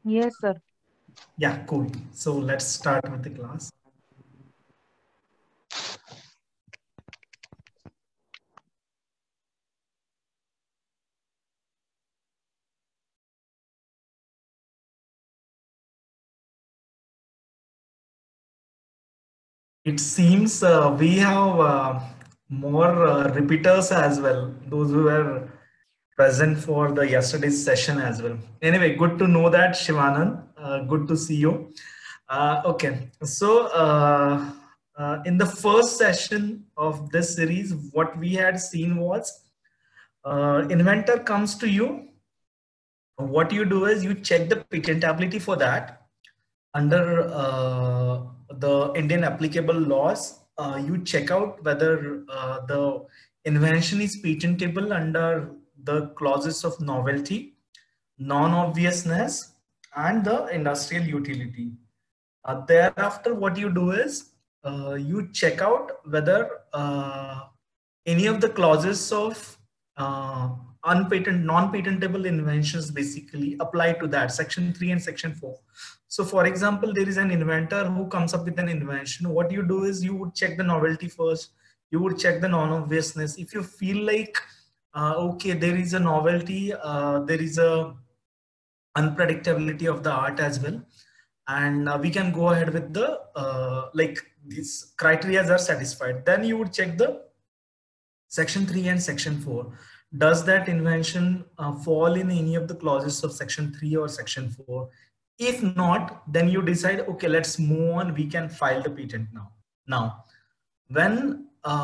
Yes, sir. Yeah, cool. So let's start with the class. It seems we have more repeaters as well, those who were present for the yesterday's session as well. Anyway, good to know that, Shivanand. Good to see you. Okay, so in the first session of this series, what we had seen was inventor comes to you. What you do is you check the patentability for that under the Indian applicable laws. You check out whether the invention is patentable under the clauses of novelty, non-obviousness, and the industrial utility. Thereafter, what you do is you check out whether any of the clauses of non-patentable inventions basically apply to that, section 3 and section 4. So for example, there is an inventor who comes up with an invention. What you do is you would check the novelty first, you would check the non-obviousness. If you feel like okay, there is a novelty, there is a unpredictability of the art as well, and we can go ahead with the like these criteria are satisfied, then you would check the section 3 and section 4. Does that invention fall in any of the clauses of section 3 or section 4? If not, then you decide, okay, let's move on, we can file the patent now when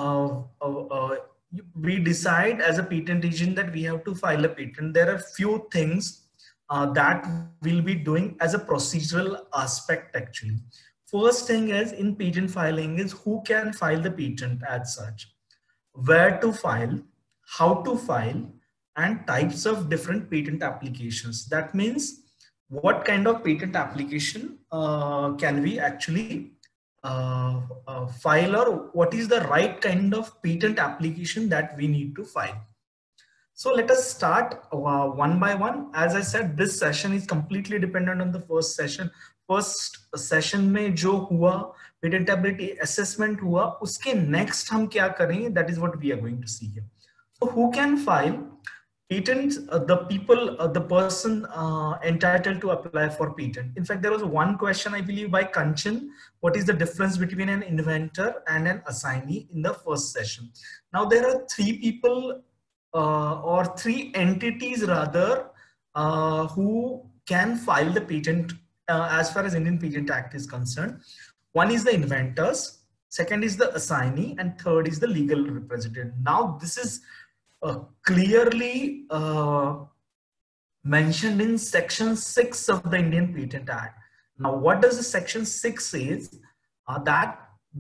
we decide as a patent agent that we have to file a patent, there are few things that we'll be doing as a procedural aspect actually. First thing is in patent filing is who can file the patent as such, where to file, how to file, and types of different patent applications. That means what kind of patent application can we actually file, or what is the right kind of patent application that we need to file. So let us start one by one. As I said, this session is completely dependent on the first session. First session में जो हुआ patentability assessment हुआ, उसके next हम क्या करेंगे, that is what we are going to see here. So who can file patent? The people, the person entitled to apply for patent. In fact, there was one question I believe by Kanchan, what is the difference between an inventor and an assignee, in the first session. Now there are three people or three entities rather who can file the patent as far as Indian Patent Act is concerned. One is the inventors, second is the assignee, and third is the legal representative. Now this is clearly mentioned in section 6 of the Indian Patent Act. Now what does the section 6 says? That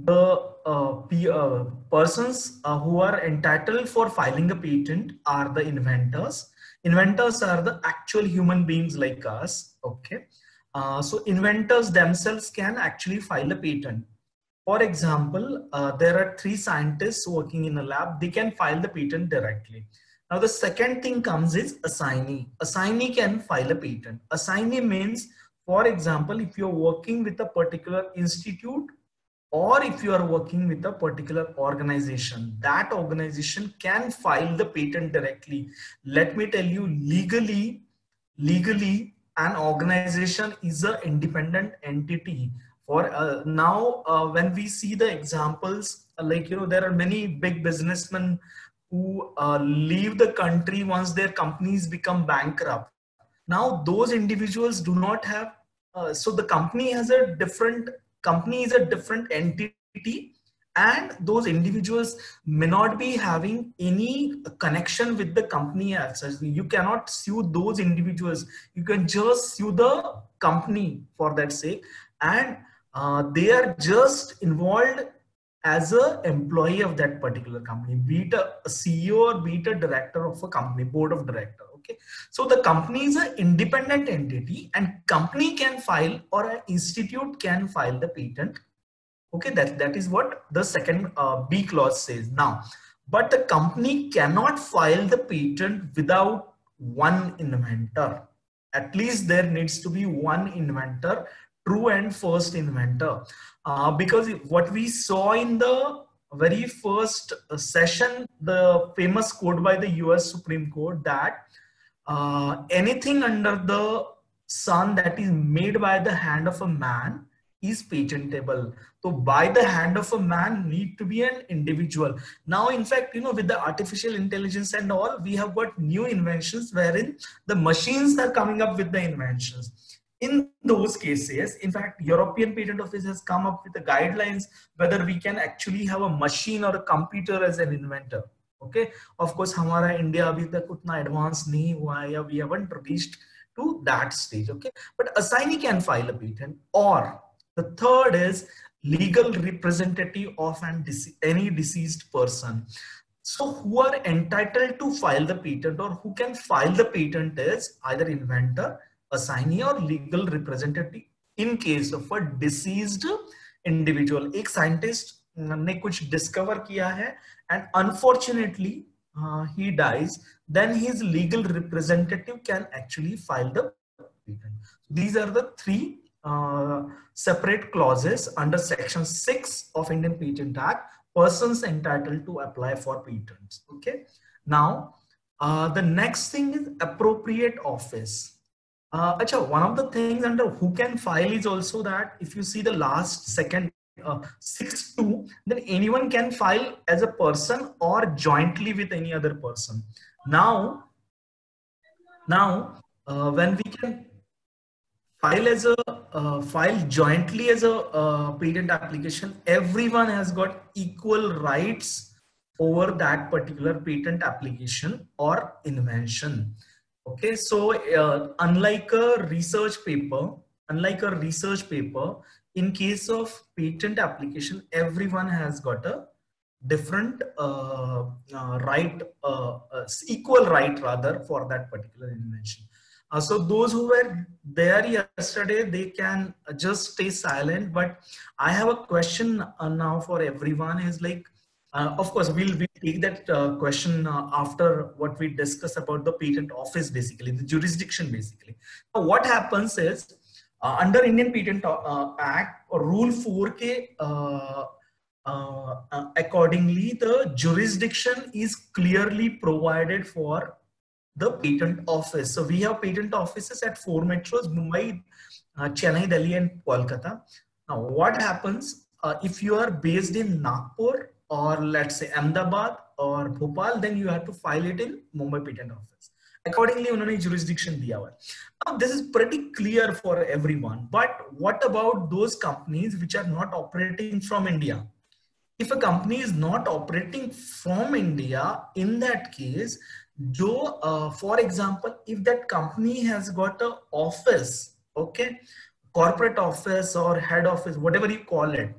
the persons who are entitled for filing a patent are the inventors. Inventors are the actual human beings like us. Okay, so inventors themselves can actually file a patent. For example, there are three scientists working in a lab. They can file the patent directly. Now the second thing comes is assignee. Assignee can file a patent. Assignee means, for example, if you're working with a particular institute, or if you are working with a particular organization, that organization can file the patent directly. Let me tell you, legally, an organization is an independent entity. For now, when we see the examples, like, you know, there are many big businessmen who leave the country once their companies become bankrupt. Now, those individuals do not have, so the company has a different, company is a different entity, and those individuals may not be having any connection with the company as such. You cannot sue those individuals. You can just sue the company for that sake, and they are just involved as a employee of that particular company, be it a CEO or be it a director of a company, board of director. Okay, so the company is an independent entity, and company can file, or an institute can file the patent. Okay, that is what the second B clause says. Now, but the company cannot file the patent without one inventor. at least there needs to be one inventor, true and first inventor. Because what we saw in the very first session, the famous quote by the US Supreme Court, that anything under the sun that is made by the hand of a man is patentable. So by the hand of a man need to be an individual. Now, in fact, with the artificial intelligence and all, we have got new inventions wherein the machines are coming up with the inventions. In those cases, in fact, European Patent Office has come up with the guidelines whether we can actually have a machine or a computer as an inventor. Okay, of course, हमारा India अभी तक उतना advanced नहीं हुआ है, या we haven't reached to that stage. Okay, but assignee can file a patent. Or the third is legal representative of any deceased person. So who are entitled to file the patent, or who can file the patent, is either inventor, assignee, or legal representative in case of a deceased individual. एक scientist ने कुछ discover किया है and unfortunately he dies, then his legal representative can actually file the patent. These are the three separate clauses under Section 6 of Indian Patent Act, persons entitled to apply for patents. Okay. Now, the next thing is appropriate office. One of the things under who can file is also that if you see the last second 6(2), then anyone can file as a person or jointly with any other person. Now, when we can file as a file jointly as a patent application, everyone has got equal rights over that particular patent application or invention. Okay, so unlike a research paper, in case of patent application, everyone has got a different right, equal right rather, for that particular invention. So those who were there yesterday, they can just stay silent. But I have a question now for everyone. Is like, of course, we'll take that question after what we discuss about the patent office, basically the jurisdiction. Basically, now what happens is under Indian Patent Act, Rule 4K, accordingly, the jurisdiction is clearly provided for the patent office. So we have patent offices at 4 metros: Mumbai, Chennai, Delhi, and Kolkata. Now, what happens if you are based in Nagpur, or let's say Ahmedabad or Bhopal, then you have to file it in Mumbai Patent Office. Accordingly, उन्होंने jurisdiction दिया हुआ है. Now, this is pretty clear for everyone. But what about those companies which are not operating from India? If a company is not operating from India, in that case, for example, if that company has got an office, okay, corporate office or head office, whatever you call it,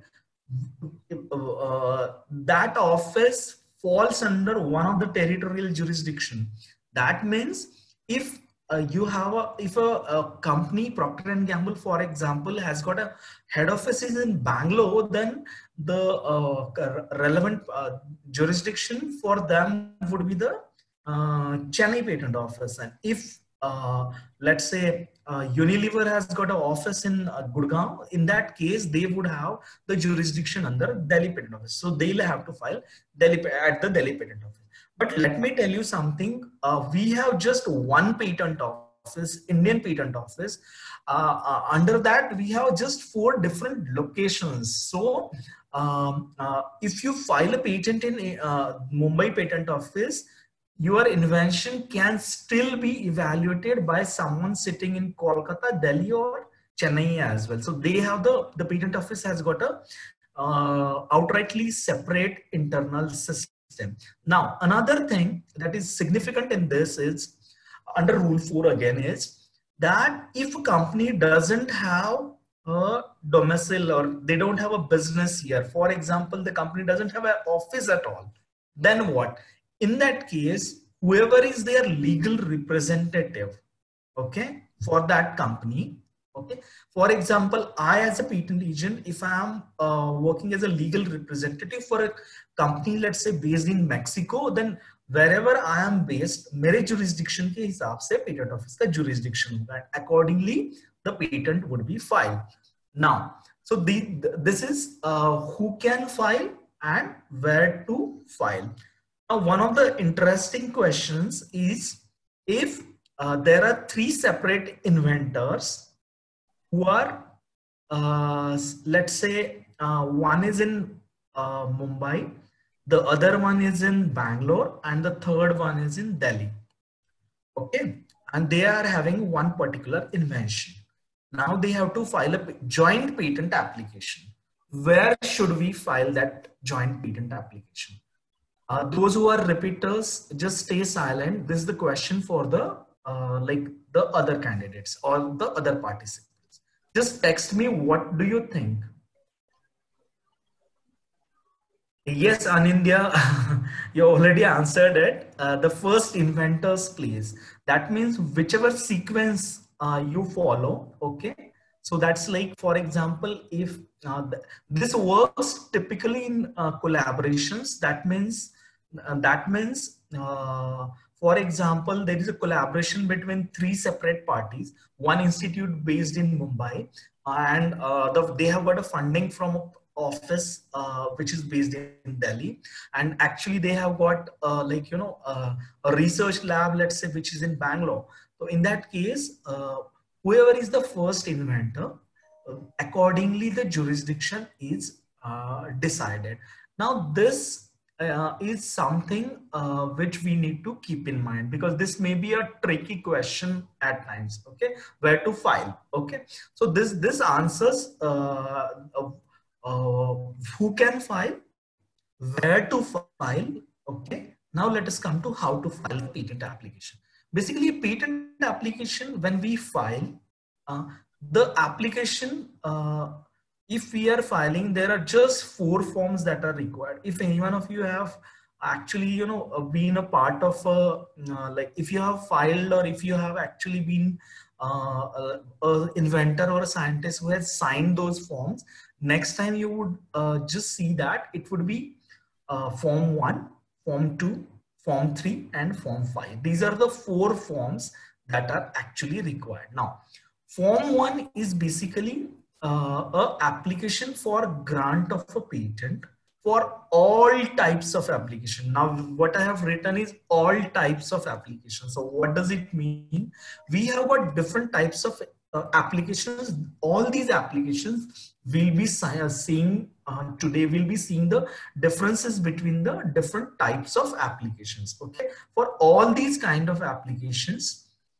that office falls under one of the territorial jurisdiction. That means if if a company, Procter & Gamble, for example, has got a head offices in Bangalore, then the relevant jurisdiction for them would be the Chennai Patent Office. And if let's say Unilever has got an office in Gurgaon, in that case they would have the jurisdiction under Delhi Patent Office. So they'll have to file at the Delhi Patent Office. But let me tell you something. We have just one patent office, Indian Patent Office. Under that, we have just 4 different locations. So if you file a patent in Mumbai Patent Office, your invention can still be evaluated by someone sitting in Kolkata, Delhi, or Chennai as well. So they have the patent office has got a outrightly separate internal system. Now, another thing that is significant in this is under Rule 4 again is that if a company doesn't have a domicile or they don't have a business here, for example, the company doesn't have an office at all, then what? In that case, whoever is their legal representative, okay, for that company, okay, for example, I as a patent agent, if I am working as a legal representative for a company, let's say based in Mexico, then wherever I am based, मेरे jurisdiction के हिसाब से patent office का jurisdiction होगा. Accordingly, the patent would be filed. Now, so this is who can file and where to file. Now, one of the interesting questions is if there are three separate inventors who are, let's say, one is in Mumbai, the other one is in Bangalore, and the third one is in Delhi. Okay, and they are having one particular invention. Now they have to file a joint patent application. Where should we file that joint patent application? Those who are repeaters, just stay silent. This is the question for the like the other candidates or the other participants. Just text me, what do you think? Yes, Anindya, you already answered it. The first inventor's place. That means whichever sequence you follow, okay? So that's like, for example, if this works typically in collaborations, that means, for example, there is a collaboration between three separate parties, one institute based in Mumbai, and they have got a funding from a office which is based in Delhi, and actually they have got a research lab, let's say, which is in Bangalore. So in that case, whoever is the first inventor, accordingly the jurisdiction is decided. Now this is something which we need to keep in mind, because this may be a tricky question at times. Okay, where to file? Okay, so this answers who can file, where to file. Okay, now let us come to how to file a patent application. Basically, a patent application, when we file the application, if we are filing, there are just 4 forms that are required. If any one of you have actually been a part of like if you have filed, or if you have actually been an inventor or a scientist who has signed those forms, next time you would just see that it would be form 1, form 2, form 3 and form 5. These are the 4 forms that are actually required. Now form 1 is basically a application for grant of a patent for all types of application. Now what I have written is all types of application. So what does it mean? We have got different types of applications. All these applications will be seeing today. We'll be seeing the differences between the different types of applications. Okay, for all these kind of applications,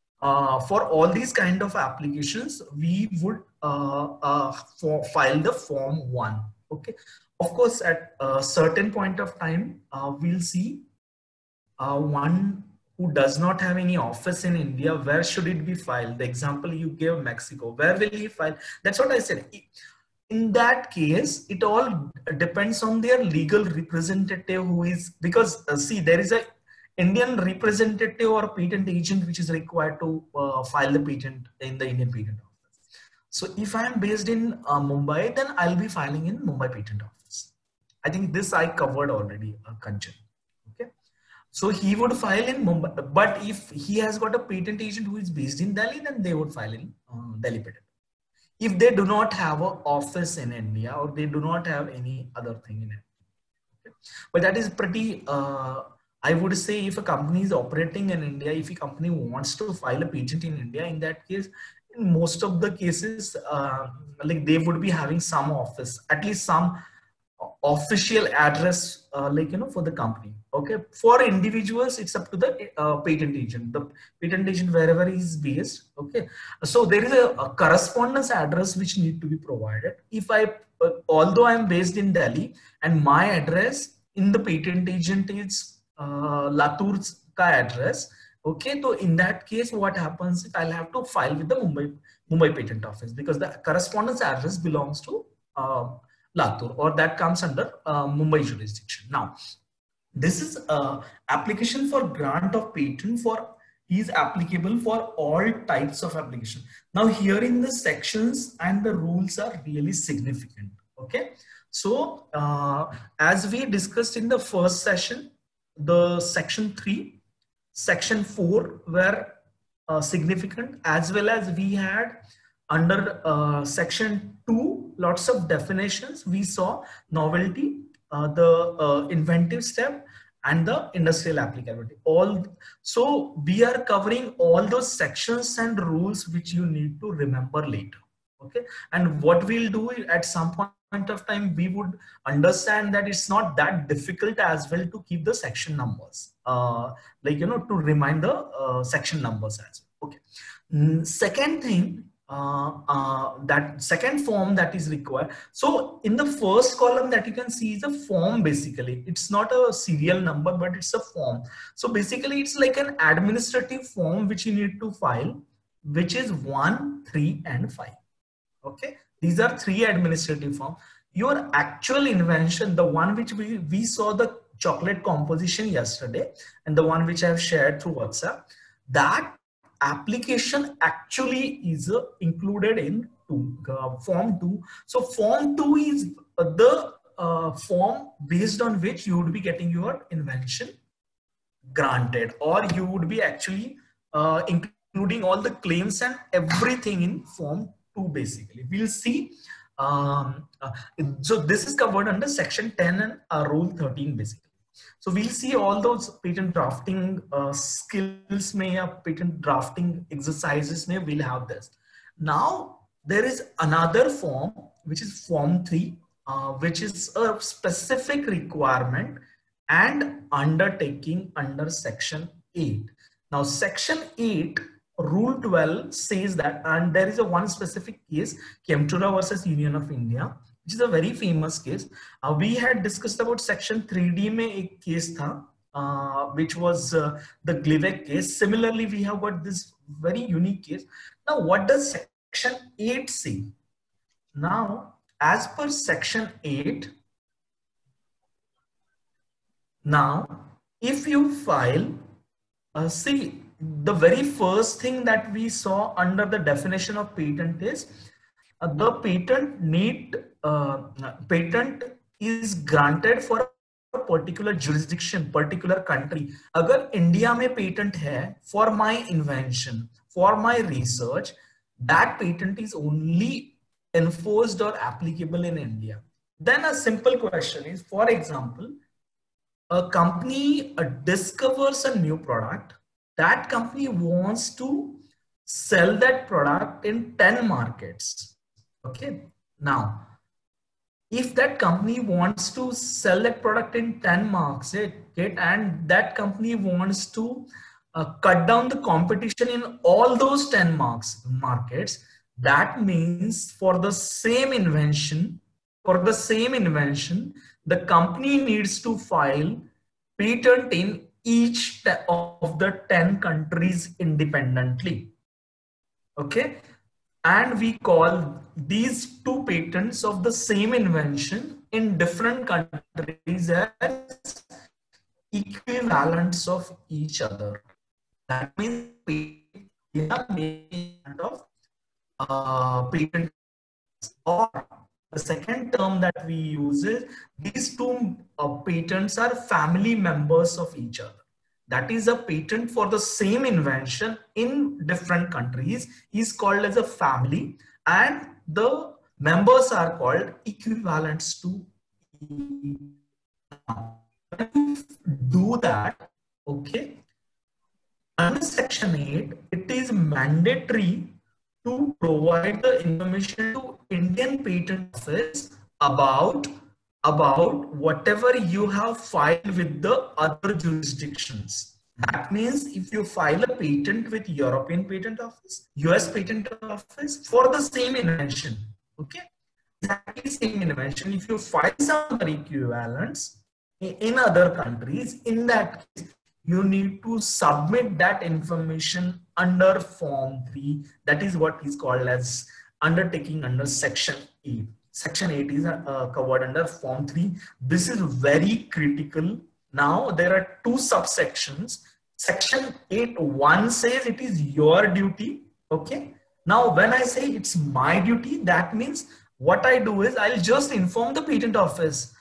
we would file the form 1. Okay, of course, at a certain point of time, we'll see one who does not have any office in India. Where should it be filed? The example you gave, Mexico. Where will he file? That's what I said. In that case, it all depends on their legal representative who is, because see, there is a Indian representative or patent agent which is required to file the patent in the Indian Patent Office. So if I am based in Mumbai, then I'll be filing in Mumbai Patent Office. I think this I covered already, Kanchan. Okay, so he would file in Mumbai, but if he has got a patent agent who is based in Delhi, then they would file in Delhi Patent. If they do not have an office in India, or they do not have any other thing in India. Okay? But that is pretty, I would say, if a company is operating in India, if a company wants to file a patent in India, in that case, in most of the cases, like they would be having some office, at least some official address, for the company. Okay, for individuals, it's up to the patent agent. The patent agent, wherever he is based. Okay, so there is a correspondence address which need to be provided. If although I am based in Delhi and my address in the patent agent is Latur's address. Okay, so in that case, what happens is I'll have to file with the Mumbai Patent Office, because the correspondence address belongs to Latur, or that comes under Mumbai jurisdiction. Now, this is application for grant of patent is applicable for all types of application. Now here in the sections and the rules are really significant. Okay, so as we discussed in the first session, the section 3, section 4 were significant, as well as we had under section 2 lots of definitions. We saw novelty, the inventive step, and the industrial applicability. All, so we are covering all those sections and rules which you need to remember later. Okay, and what we'll do at some point of time, we would understand that it's not that difficult as well to keep the section numbers, like, you know, to remind the section numbers as well. Okay. Second thing, that second form that is required. So in the first column that you can see is a form. Basically, it's not a serial number, but it's a form. So basically it's like an administrative form which you need to file, which is 1, 3, and 5. Okay, these are 3 administrative forms. Your actual invention, the one which we saw the chocolate composition yesterday, and the one which I have shared through WhatsApp, that application actually is included in form 2. So form 2 is the form based on which you would be getting your invention granted, or you would be actually including all the claims and everything in form 2. Basically, we'll see. So this is covered under section 10 and rule 13 basically. So we'll see all those patent drafting skills patent drafting exercises we'll have this. Now there is another form which is form 3, which is a specific requirement and undertaking under section 8. Now section 8 rule 12 says that, and there is a one specific case, Chemtura versus Union of India, which is a very famous case. We had discussed about section 3D mein ek case tha, which was the Glivec case. Similarly, we have got this very unique case. Now, what does section 8 say? Now, as per section 8, now, if you file, see, the very first thing that we saw under the definition of patent is the patent is granted for a particular jurisdiction, particular country. Agar India mein patent hai for my invention, for my research, that patent is only enforced or applicable in India. Then a simple question is, for example, a company discovers a new product. That company wants to sell that product in 10 markets. Okay. Now, if that company wants to sell that product in 10 markets, and that company wants to cut down the competition in all those 10 markets, that means for the same invention, the company needs to file patent in each of the 10 countries independently. Okay, and we call these 2 patents of the same invention in different countries as equivalents of each other. That means patent, or the second term that we use is these 2 patents are family members of each other. That is, a patent for the same invention in different countries is called as a family, and the members are called equivalents to each other. Do that, okay? Under section 8, it is mandatory to provide the information to Indian Patent Office about whatever you have filed with the other jurisdictions. That means if you file a patent with European Patent Office, US Patent Office for the same invention, okay, exactly same invention, if you file some other equivalents in other countries, in that case, you need to submit that information under form 3. That is what is called as undertaking under section 8. Section 8 is covered under form 3. This is very critical. Now there are 2 subsections. Section 8.1 says it is your duty. Okay. Now when I say it's my duty, that means what I do is I'll just inform the patent office.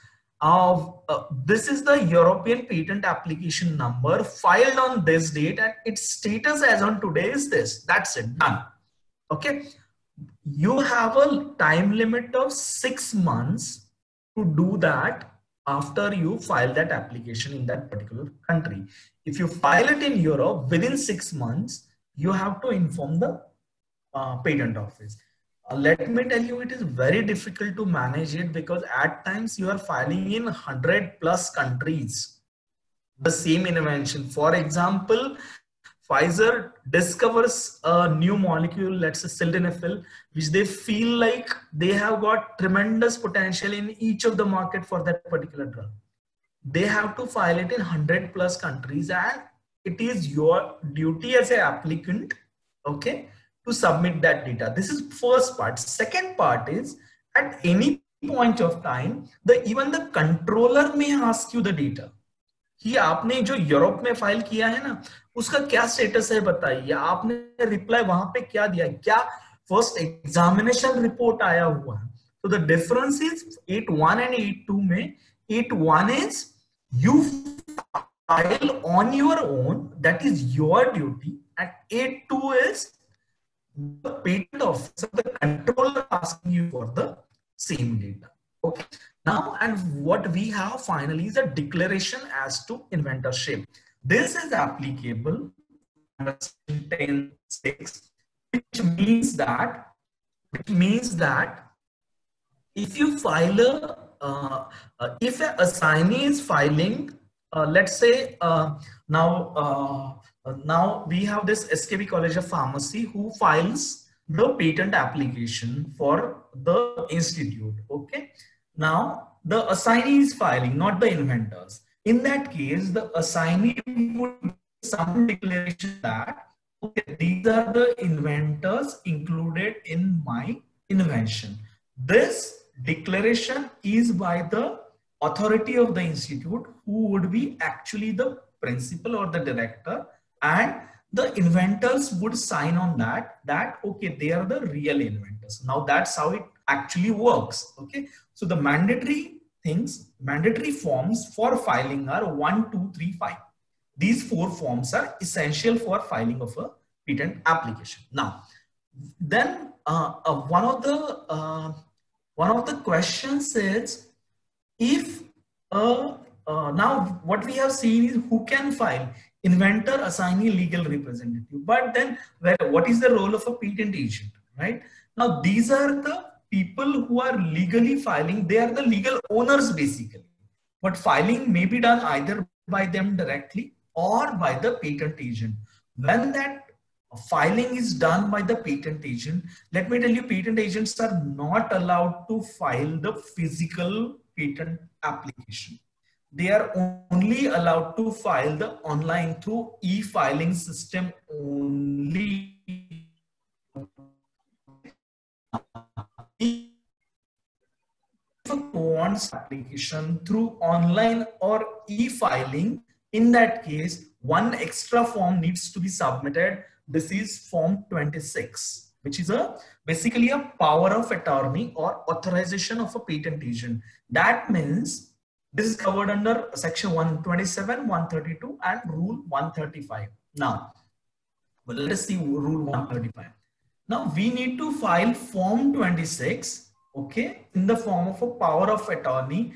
This is the European patent application number filed on this date, and its status as on today is this. That's it, done. Okay. You have a time limit of 6 months to do that after you file that application in that particular country. If you file it in Europe within 6 months, you have to inform the patent office. Let me tell you, it is very difficult to manage it because at times you are filing in 100 plus countries the same invention. For example, Pfizer discovers a new molecule, let's say sildenafil, which they feel like they have got tremendous potential in each of the market for that particular drug. They have to file it in 100 plus countries, and it is your duty as an applicant, okay, to submit that data. This is first part. Second part is, at any point of time, even the controller may ask you the data कि आपने जो Europe में file किया है ना, उसका क्या status है बताइए, आपने रिप्लाई वहां पे क्या दिया, क्या फर्स्ट एग्जामिनेशन रिपोर्ट आया हुआ है. तो द डिफरेंस इज 8.1 एंड 8.2 में 8.1 is you file on your own, that is your duty, and 8.2 is the patent officer, the controller, asking you for the same data. Okay. Now, and what we have finally is a declaration as to inventorship. This is applicable under 10.6, which means that if you file if an assignee is filing, let's say now we have this SKB College of Pharmacy who files the patent application for the institute. Okay. Now the assignee is filing, not the inventors. In that case, the assignee would make some declaration that, okay, these are the inventors included in my invention. This declaration is by the authority of the institute, who would be actually the principal or the director, and the inventors would sign on that okay, they are the real inventors. Now that's how it actually works. Okay, so the mandatory forms for filing are 1, 2, 3, 5. These 4 forms are essential for filing of a patent application. Now then one of the questions is, if now what we have seen is who can file: inventor, assignee, legal representative. But then what is the role of a patent agent, right? Now these are the people who are legally filing. They are the legal owners basically, but filing may be done either by them directly or by the patent agent. When that filing is done by the patent agent, let me tell you, patent agents are not allowed to file the physical patent application. They are only allowed to file the online through e-filing system only. If wants application through online or e-filing, in that case, one extra form needs to be submitted. This is Form 26, which is basically a power of attorney or authorization of a patent agent. That means this is covered under Section 127, 132, and Rule 135. Now, well, let us see Rule 135. Now we need to file Form 26, okay, in the form of a power of attorney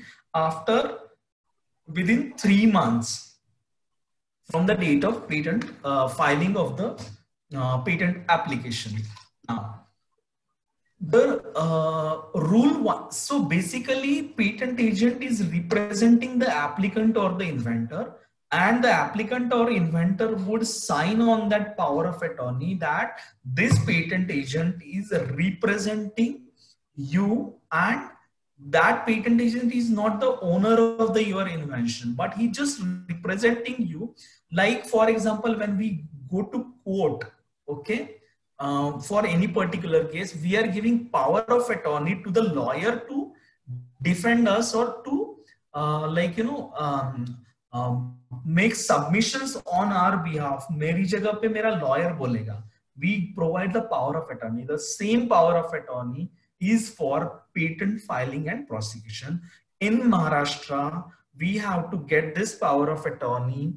within 3 months from the date of patent filing of the patent application. Now, the Rule 1. So basically, patent agent is representing the applicant or the inventor, and the applicant or inventor would sign on that power of attorney that this patent agent is representing you, and that patent agent is not the owner of your invention, but he just representing you. Like, for example, when we go to court, okay, for any particular case, we are giving power of attorney to the lawyer to defend us or to make submissions on our behalf. मेरी जगह पे मेरा lawyer बोलेगा. We provide the power of attorney. The same power of attorney is for patent filing and prosecution. in Maharashtra, we have to get this power of attorney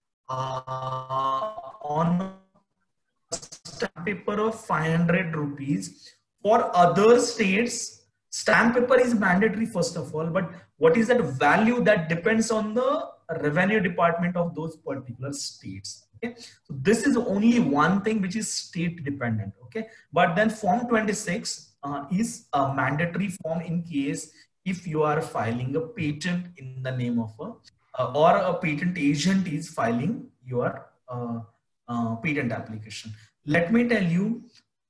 on a stamp paper of 500 rupees. For other states, stamp paper is mandatory first of all, but what is that value? That depends on the revenue department of those particular states. Okay, so this is only one thing which is state dependent. Okay, but then form 26 is a mandatory form in case if you are filing a patent in the name of a or a patent agent is filing your patent application. Let me tell you,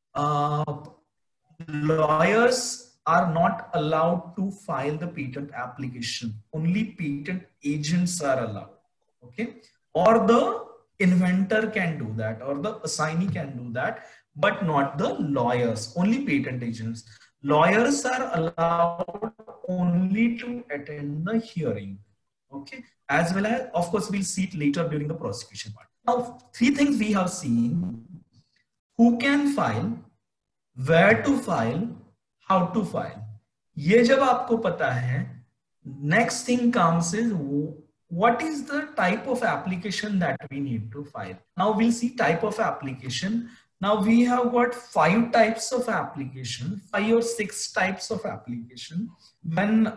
lawyers are not allowed to file the patent application. Only patent agents are allowed. Okay, or the inventor can do that, or the assignee can do that, but not the lawyers. Only patent agents. Lawyers are allowed only to attend the hearing. Okay, as well as, of course, we'll see it later during the prosecution part. Now, three things we have seen: who can file, where to file, how to file. ये जब आपको पता है, next thing comes is what is the type of application that we need to file. Now we'll see type of application. Now we have got 5 types of application, 5 or 6 types of application. When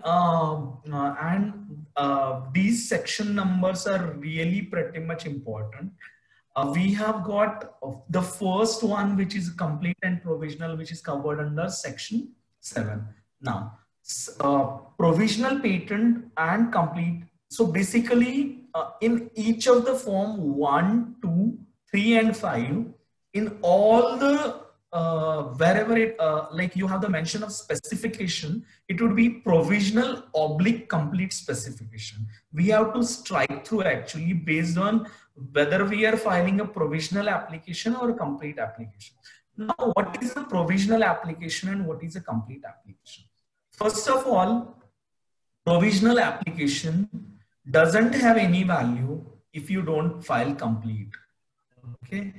these section numbers are really pretty much important. We have got the first one, which is complete and provisional, which is covered under section 7. Now, provisional patent and complete. So basically, in each of the form 1, 2, 3, and 5, in all the wherever it like you have the mention of specification, it would be provisional / complete specification. We have to strike through actually based on whether we are filing a provisional application or a complete application. Now, what is a provisional application and what is a complete application? First of all, provisional application doesn't have any value if you don't file complete. Okay.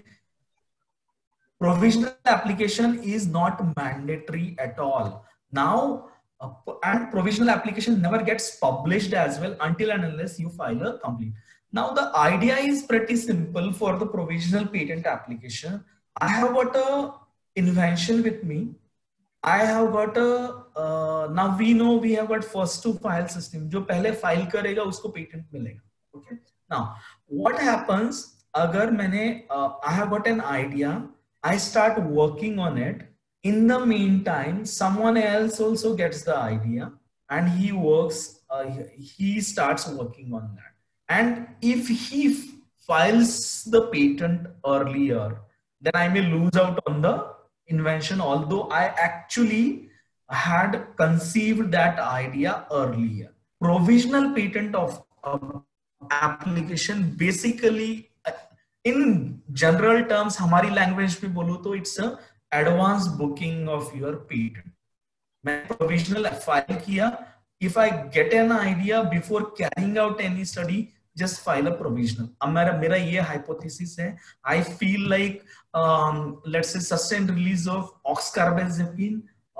Provisional application is not mandatory at all. Now, and provisional application never gets published as well until and unless you file a complete. Now, the idea is pretty simple for the provisional patent application. I have got a invention with me. I have got a, now we know we have got first to file system. जो पहले file करेगा उसको patent मिलेगा. Okay. Now, what happens अगर मैंने, I have got an idea, I start working on it. In the meantime, someone else also gets the idea and he works, he starts working on that. And if he files the patent earlier, then I may lose out on the invention, although I actually had conceived that idea earlier. Provisional patent of application basically, in general terms, हमारी language में बोलूँ तो it's a advance booking of your patent. मैं provisional file किया. If I get an idea before carrying out any study, just file a provisional. अब मेरा ये hypothesis है. I feel like let's say sustained release of oxcarbazepine,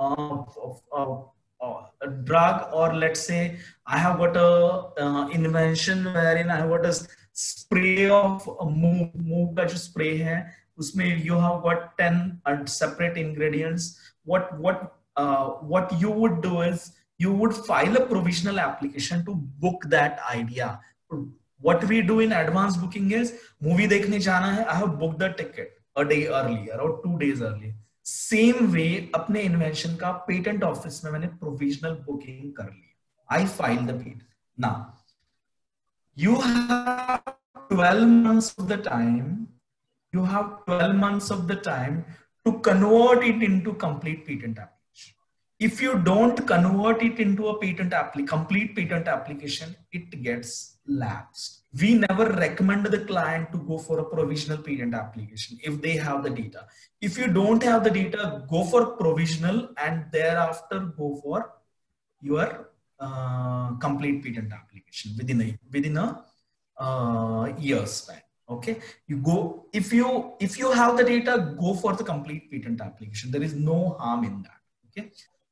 a drug, or let's say I have got a invention wherein I have got a spray of move का जो spray है उसमें you have got 10 separate ingredients. What you would do is you would file a provisional application to book that idea. What we do in advance booking is movie देखने जाना है, I have booked the ticket a day earlier or 2 days earlier. Same way अपने invention का patent office में मैंने provisional booking कर लिया. I filed the patent. Now you have 12 months of the time. You have 12 months of the time to convert it into complete patent application. If you don't convert it into a complete patent application, it gets lapsed. We never recommend the client to go for a provisional patent application if they have the data. If you don't have the data, go for provisional and thereafter go for your complete patent application within a year span. Okay, you go, if you have the data, go for the complete patent application. There is no harm in that. Okay,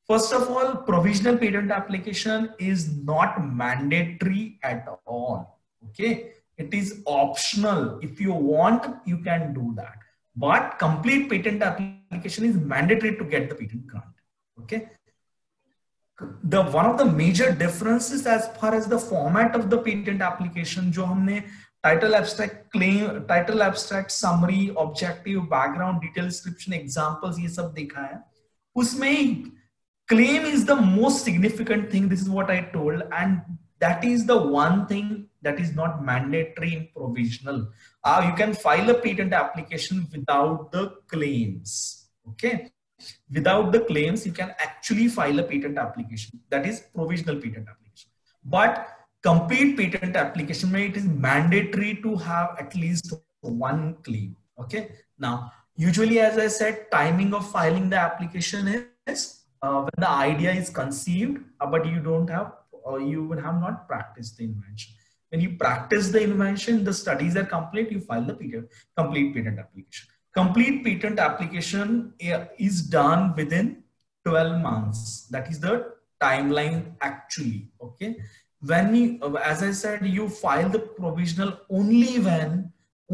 First of all, provisional patent application is not mandatory at all. Okay, it is optional. If you want, you can do that. But complete patent application is mandatory to get the patent grant. Okay. The one of the major differences as far as the format of the patent application, जो हमने title, abstract, claim, title, abstract, summary, objective, background, detail, description, examples, ये सब देखा है, उसमें claim is the most significant thing. This is what I told, and that is the one thing that is not mandatory in provisional. You can file a patent application without the claims. Okay. Without the claims, you can actually file a patent application. That is provisional patent application. But complete patent application, it is mandatory to have at least one claim. Okay. Now, usually, as I said, timing of filing the application is when the idea is conceived, but you don't have, you would have not practiced the invention. When you practice the invention, the studies are complete, you file the complete patent application. Complete patent application is done within 12 months. That is the timeline actually. Okay. When you, as I said, you file the provisional only when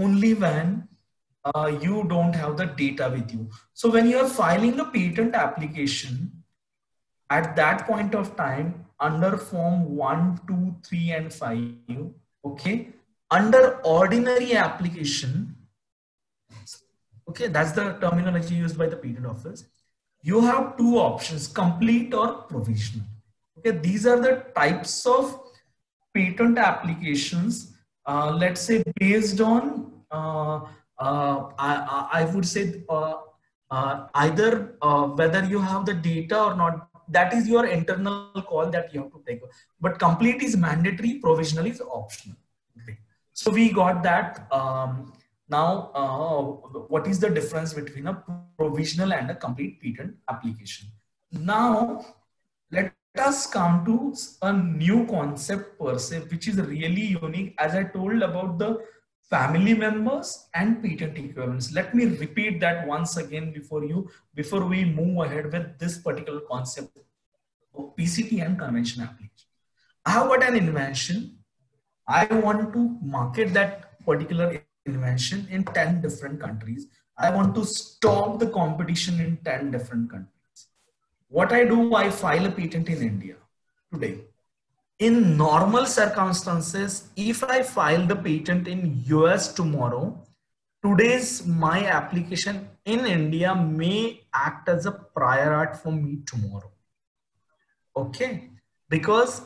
you don't have the data with you. So when you are filing a patent application, at that point of time, under form 1, 2, 3, and 5, okay, under ordinary application, okay, that's the terminology used by the patent office, you have two options, complete or provisional. Okay, these are the types of patent applications, let's say based on, I would say either whether you have the data or not. That is your internal call that you have to take. But complete is mandatory, provisional is optional. Okay. So we got that. Now, what is the difference between a provisional and a complete patent application? Now, let us come to a new concept per se, which is really unique. As I told about the family members and patent equivalents. Let me repeat that once again before we move ahead with this particular concept of PCT and convention application. I have got an invention. I want to market that particular invention in 10 different countries. I want to stop the competition in 10 different countries. What I do, I file a patent in India today. In normal circumstances, if I file the patent in US tomorrow, today's my application in India may act as a prior art for me tomorrow. Okay, because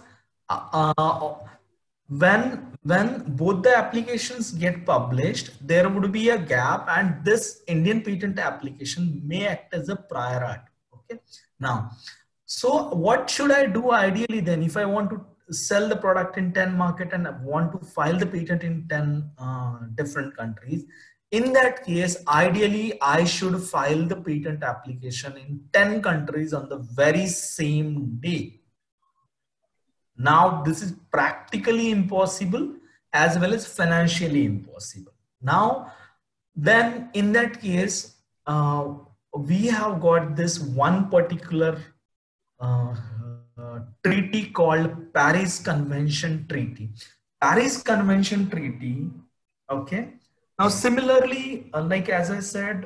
when both the applications get published, there would be a gap, and this Indian patent application may act as a prior art. Okay, now, so what should I do ideally then if I want to sell the product in 10 market and want to file the patent in 10 different countries? In that case, ideally, I should file the patent application in 10 countries on the very same day. Now, this is practically impossible as well as financially impossible. Now, then in that case, we have got this one particular treaty called Paris Convention Treaty. Paris Convention Treaty, okay. Now, similarly, like as I said,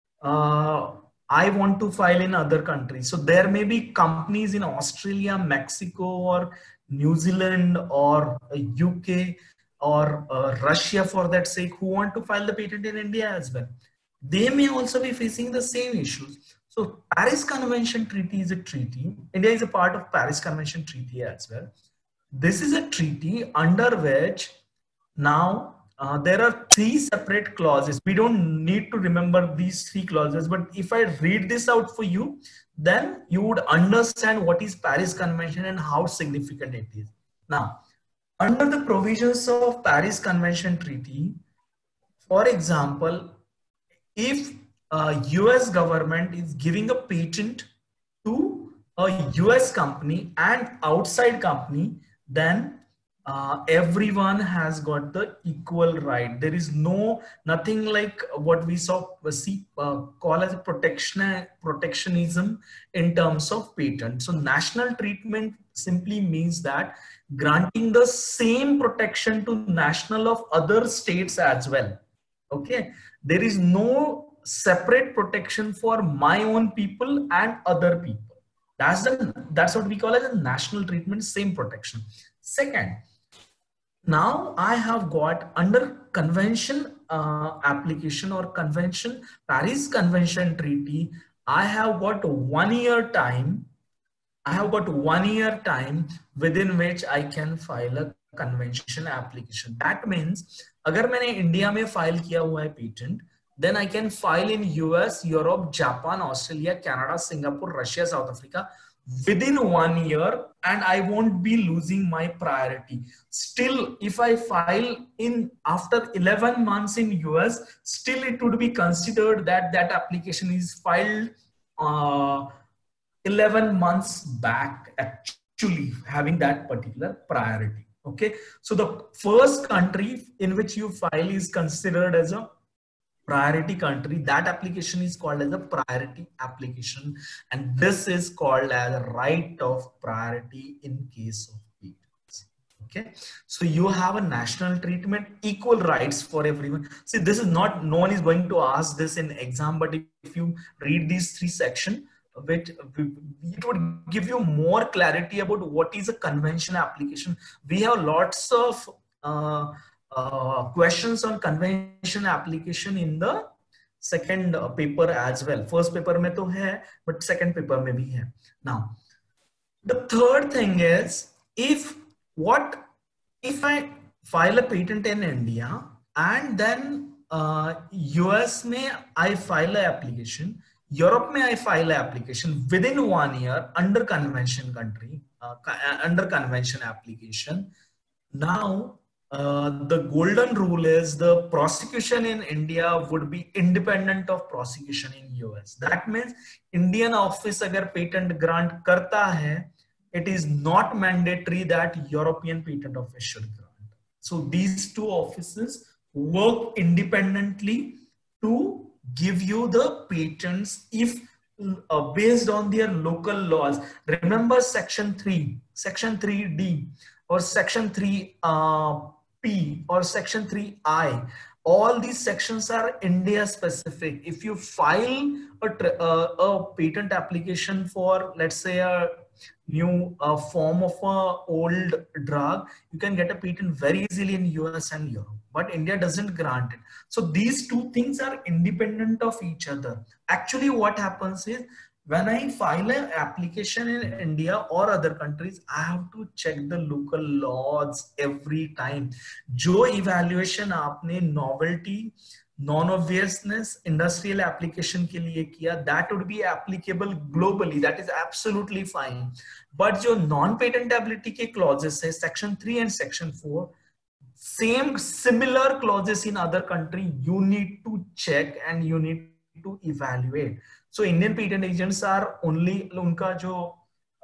I want to file in other countries. So there may be companies in Australia, Mexico, or New Zealand, or UK, or Russia for that sake, who want to file the patent in India as well. They may also be facing the same issues. So Paris Convention Treaty is a treaty. India is a part of Paris Convention Treaty as well. This is a treaty under which now there are 3 separate clauses. We don't need to remember these 3 clauses, but if I read this out for you, then you would understand what is Paris Convention and how significant it is. Now, under the provisions of Paris Convention Treaty, for example, if US government is giving a patent to a US company and outside company, then everyone has got the equal right. There is nothing like what we call as protectionism in terms of patent. So national treatment simply means that granting the same protection to national of other states as well. Okay, there is no separate protection for my own people and other people. That's what we call as a national treatment, same protection. Second, now I have got under convention application or convention, Paris Convention Treaty, I have got 1 year time. I have got 1 year time within which I can file a convention application. That means अगर मैंने India में file किया हुआ है patent, then I can file in US, Europe, Japan, Australia, Canada, Singapore, Russia, South Africa within 1 year, and I won't be losing my priority. Still, if I file in after 11 months in US, still it would be considered that that application is filed 11 months back, actually having that particular priority. Okay, so the first country in which you file is considered as a priority country. That application is called as a priority application, and this is called as a right of priority in case of patents. Okay, so you have a national treatment, equal rights for everyone. See, this is not, no one is going to ask this in exam, but if you read these 3 sections, which it would give you more clarity about what is a convention application. We have lots of questions on convention application in the second paper as well. First paper में तो है, but second paper में भी है. Now, the third thing is, if I file a patent in India and then US में I file an application, Europe में I file an application within 1 year under convention country, under convention application. Now, the golden rule is the prosecution in India would be independent of prosecution in US. That means Indian office अगर patent grant करता है, it is not mandatory that European patent office should grant. So these two offices work independently to give you the patents if based on their local laws. Remember section 3, section 3D or section 3 P or section 3I. All these sections are India specific. If you file a patent application for, let's say, a new form of a old drug, you can get a patent very easily in US and Europe, but India doesn't grant it. So these two things are independent of each other. Actually, what happens is, when I file an application in India or other countries, I have to check the local laws every time. जो evaluation आपने novelty, non-obviousness, industrial application के लिए किया, that would be applicable globally. That is absolutely fine. But जो non-patentability के clauses है, section 3 and section 4, same similar clauses in other country, you need to check and you need to evaluate. So Indian patent agents are only, उनका जो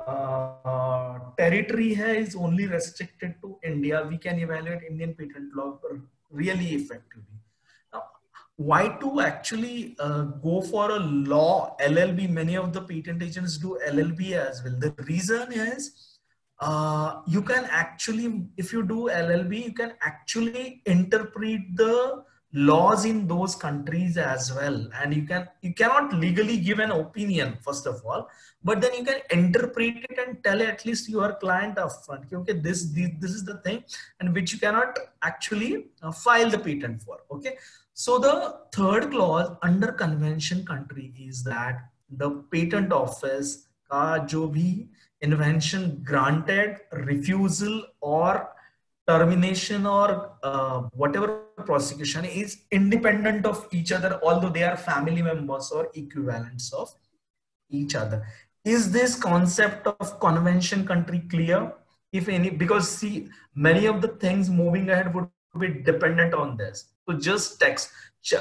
territory है is only restricted to India. We can evaluate Indian patent law really effectively. Now, why to actually go for a law LLB? Many of the patent agents do LLB as well. The reason is, you can actually, if you do LLB, you can actually interpret the laws in those countries as well, and you cannot legally give an opinion first of all, but then you can interpret it and tell at least your client upfront, okay, this is the thing, and which you cannot actually file the patent for. Okay, so the third clause under convention country is that the patent office का जो भी invention granted, refusal or termination or whatever prosecution is independent of each other, although they are family members or equivalents of each other. Is this concept of convention country clear? If any, because see, many of the things moving ahead would be dependent on this. So just text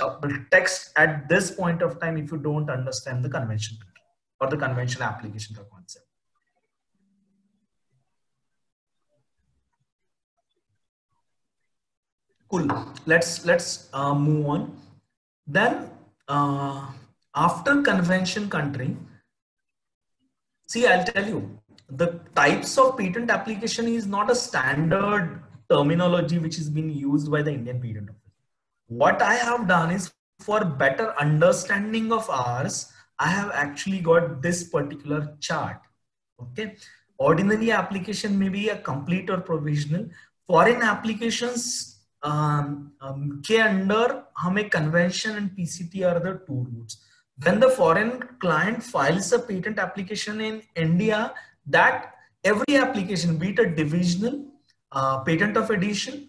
at this point of time if you don't understand the convention or the convention application concept. Cool. Let's move on. Then after convention country, see, I'll tell you, the types of patent application is not a standard terminology which is being used by the Indian Patent Office. What I have done is, for better understanding of ours, I have actually got this particular chart. Okay. Ordinary application may be a complete or provisional. Foreign applications के अंदर हमें convention and PCT are the two routes. When the foreign client files a patent application in India, that every application, be it a divisional, patent of addition,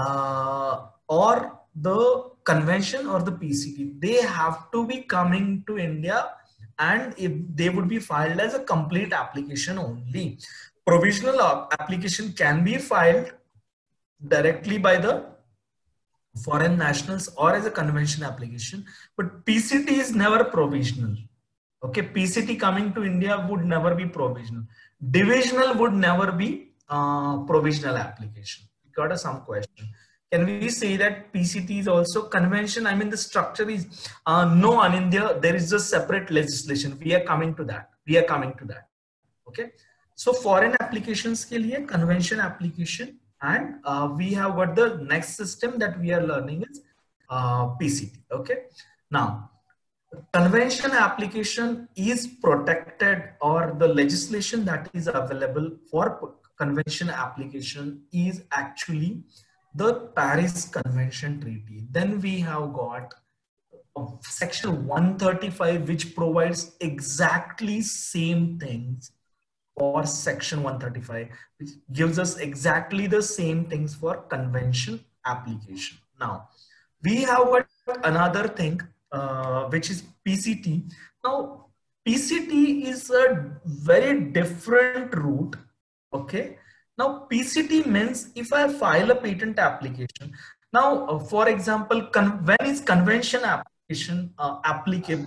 or the convention or the PCT, they have to be coming to India, and if they would be filed as a complete application only. Provisional application can be filed directly by the foreign nationals or as a convention application, but PCT is never provisional. Okay, PCT coming to India would never be provisional. Divisional would never be provisional application. Got some question. Can we say that PCT is also convention? I mean, the structure is no, Anindya, there is just separate legislation. We are coming to that. Okay. So foreign applications ke liye convention application, and we have got the next system that we are learning is PCT. Okay. Now, convention application is protected, or the legislation that is available for convention application is actually the Paris Convention Treaty. Then we have got section 135, which provides exactly same things for section 135, which gives us exactly the same things for convention application. Now, we have got another thing, which is PCT. Now, PCT is a very different route. Okay. Now, PCT means if I file a patent application. Now, for example, when is convention application applicable?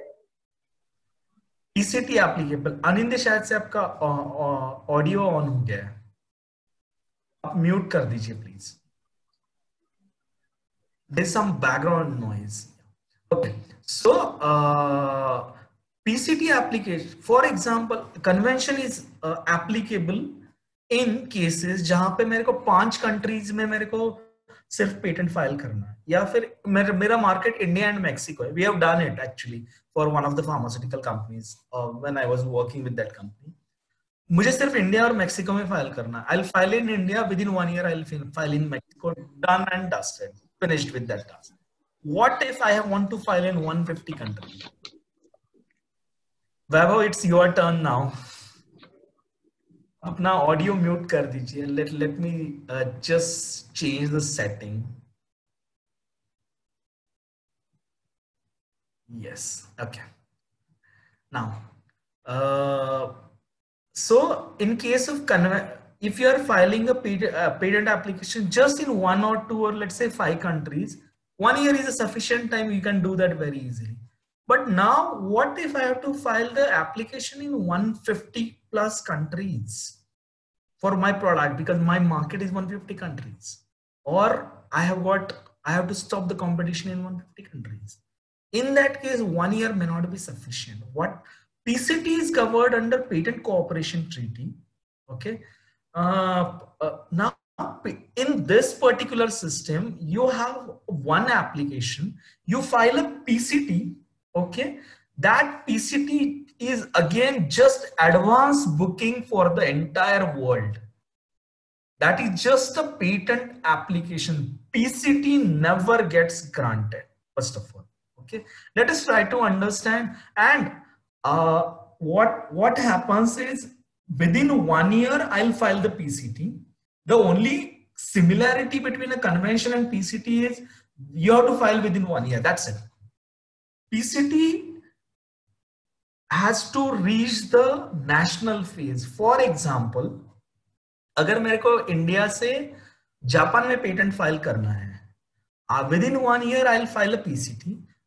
PCT applicable. अनिंदे शायद से आपका audio on हो गया है, आप mute कर दीजिए please. There's some background noise. Okay, so PCT application, for example, convention is applicable in cases जहां पे मेरे को 5 कंट्रीज में मेरे को सिर्फ पेटेंट फाइल करना है, या फिर मेरा मार्केट इंडिया एंड मैक्सिको है. We have done it actually for one of the pharmaceutical companies when I was working with that company. मुझे सिर्फ इंडिया और मैक्सिको में फाइल करना है. I will file in India, within 1 year I will file in Mexico. Done and dusted, finished with that task. What if I want to file in 150 countries? Vaibhav, it's your turn now. अपना audio mute कर दीजिए. Let me just change the setting. Yes. Okay. Now, so in case of if you are filing a patent application just in 1 or 2 or let's say 5 countries, 1 year is a sufficient time. You can do that very easily. But now, what if I have to file the application in 150 plus countries for my product, because my market is 150 countries, or I have to stop the competition in 150 countries. In that case, 1 year may not be sufficient. What PCT is covered under Patent Cooperation Treaty. Okay. Now, in this particular system, you have one application, you file a PCT. Okay, that PCT is again just advance booking for the entire world. That is just a patent application. PCT never gets granted, first of all. Okay, let us try to understand. And what happens is, within 1 year, I'll file the PCT. The only similarity between a convention and PCT is you have to file within 1 year. That's it. PCT has to reach the national phase. For example, अगर मेरे को India से Japan में patent file करना है, within 1 year I'll file a PCT.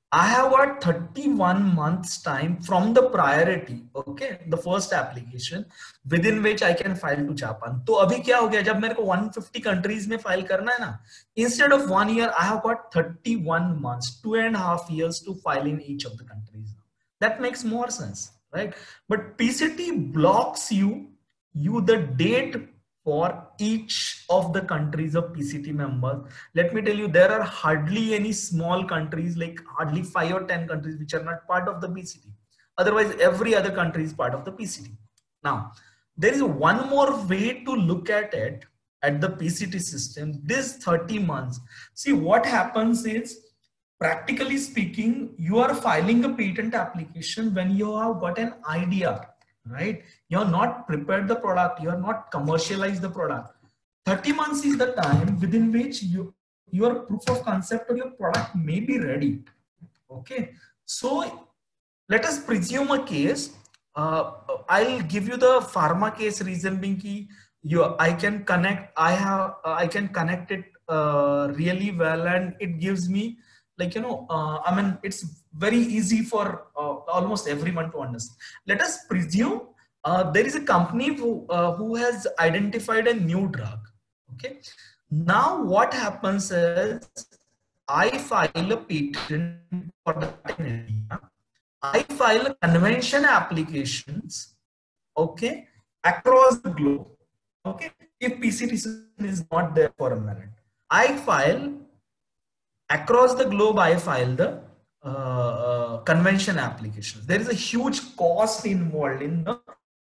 I have got 31 months time from the priority, okay, the first application within which I can file to Japan. तो अभी क्या हो गया, जब मेरे को 150 countries में file करना है ना, instead of 1 year, I have got 31 months, 2.5 years to file in each of the countries. That makes more sense, right? But PCT blocks you the date for each of the countries of PCT members. Let me tell you, there are hardly any small countries, like hardly 5 or 10 countries which are not part of the PCT. Otherwise, every other country is part of the PCT. Now, there is one more way to look at it at the PCT system. This 30 months. See, what happens is, practically speaking, you are filing a patent application when you have got an idea, right? You're not prepared the product, you're not commercialized the product. 30 months is the time within which your proof of concept or your product may be ready. Okay, so let us presume a case. I'll give you the pharma case, reason being ki I can connect it really well, and it gives me, like, I mean, it's very easy for almost everyone to understand. Let us presume there is a company who has identified a new drug. Okay, now what happens is, I file a patent for that in India. I file convention applications, okay, across the globe. Okay, if PCT is not there for a minute, I file across the globe. I file the convention applications. There is a huge cost involved in the.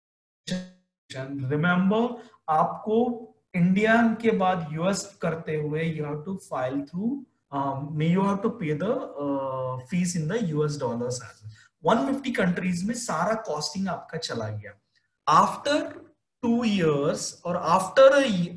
Remember, आपको India के बाद US करते हुए you have to file through you have to pay the fees in the US dollars as well. 150 countries में सारा costing आपका चला गया. After 2 years or after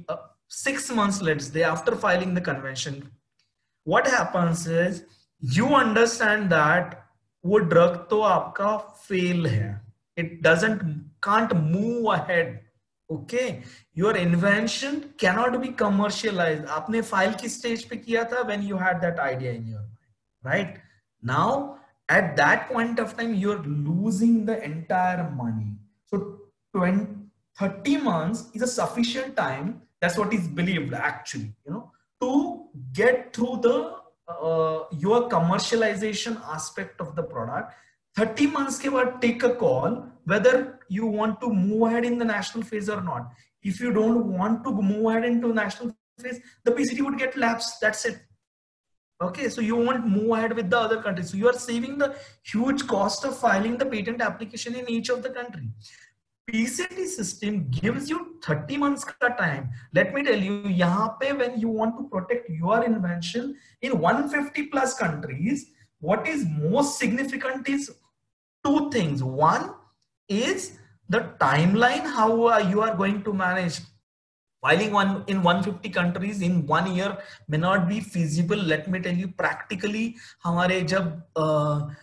6 months, let's say, after filing the convention, what happens is, you understand that वो drug तो आपका fail है. It can't move ahead. Okay, your invention cannot be commercialized. आपने file की stage पे किया था when you had that idea in your mind, right? Now, at that point of time, you're losing the entire money. So 30 months is a sufficient time. That's what is believed, actually, to get through the your commercialization aspect of the product. 30 months के बाद take a call whether you want to move ahead in the national phase or not. If you don't want to move ahead into national phase, the PCT would get lapsed. That's it. Okay, so you won't move ahead with the other countries. So you are saving the huge cost of filing the patent application in each of the country. PCT system gives you 30 months का time. Let me tell you, यहाँ पे when you want to protect your invention in 150 plus countries, what is most significant is two things. One is the timeline, how you are going to manage. Filing one in 150 countries in 1 year may not be feasible. Let me tell you, practically हमारे जब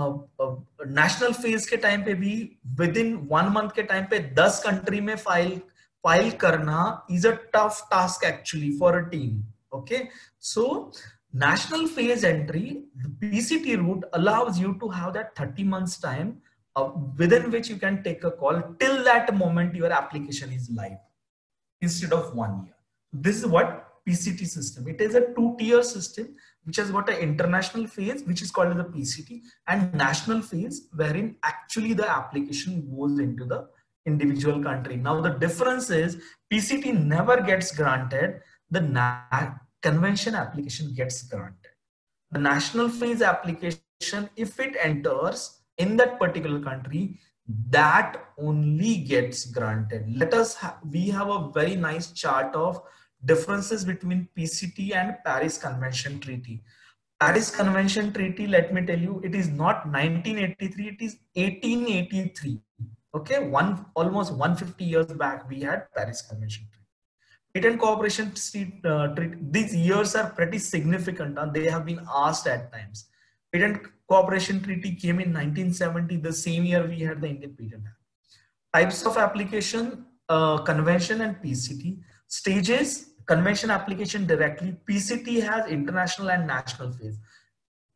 national phase के time पे भी within 1 month के time पे 10 country में file करना is a tough task actually for a team. Okay, so national phase entry, the PCT route allows you to have that 30 months time within which you can take a call. Till that moment your application is live instead of 1 year. This is what PCT system. It is a 2-tier system which has got an international phase which is called the PCT, and national phase wherein actually the application goes into the individual country. Now the difference is PCT never gets granted, the convention application gets granted. The national phase application, if it enters in that particular country, that only gets granted. We have a very nice chart of differences between PCT and Paris Convention Treaty. Paris Convention Treaty, let me tell you, it is not 1983, it is 1883. Okay, almost 150 years back we had Paris Convention Treaty. Patent Cooperation Treaty, these years are pretty significant and they have been asked at times. Patent Cooperation Treaty came in 1970, the same year we had the Indian Patent Act. Types of application, convention and PCT. Stages, convention application directly. PCT has international and national phase.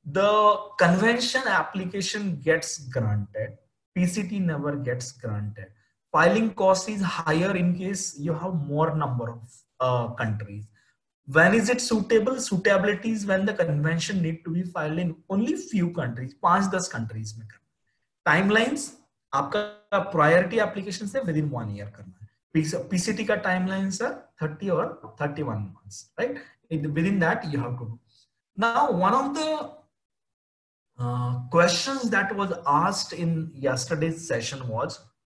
the convention application gets granted, PCT never gets granted. Filing cost is higher in case you have more number of countries. When is it suitable? Suitability is when the convention need to be filed in only few countries, 5-10 countries में करना. Timelines, आपका priority application से within 1 year करना है. PCT का timelines है 30 or 31 months, right? Within that you have to do. Now, one of the questions that was asked in yesterday's session was,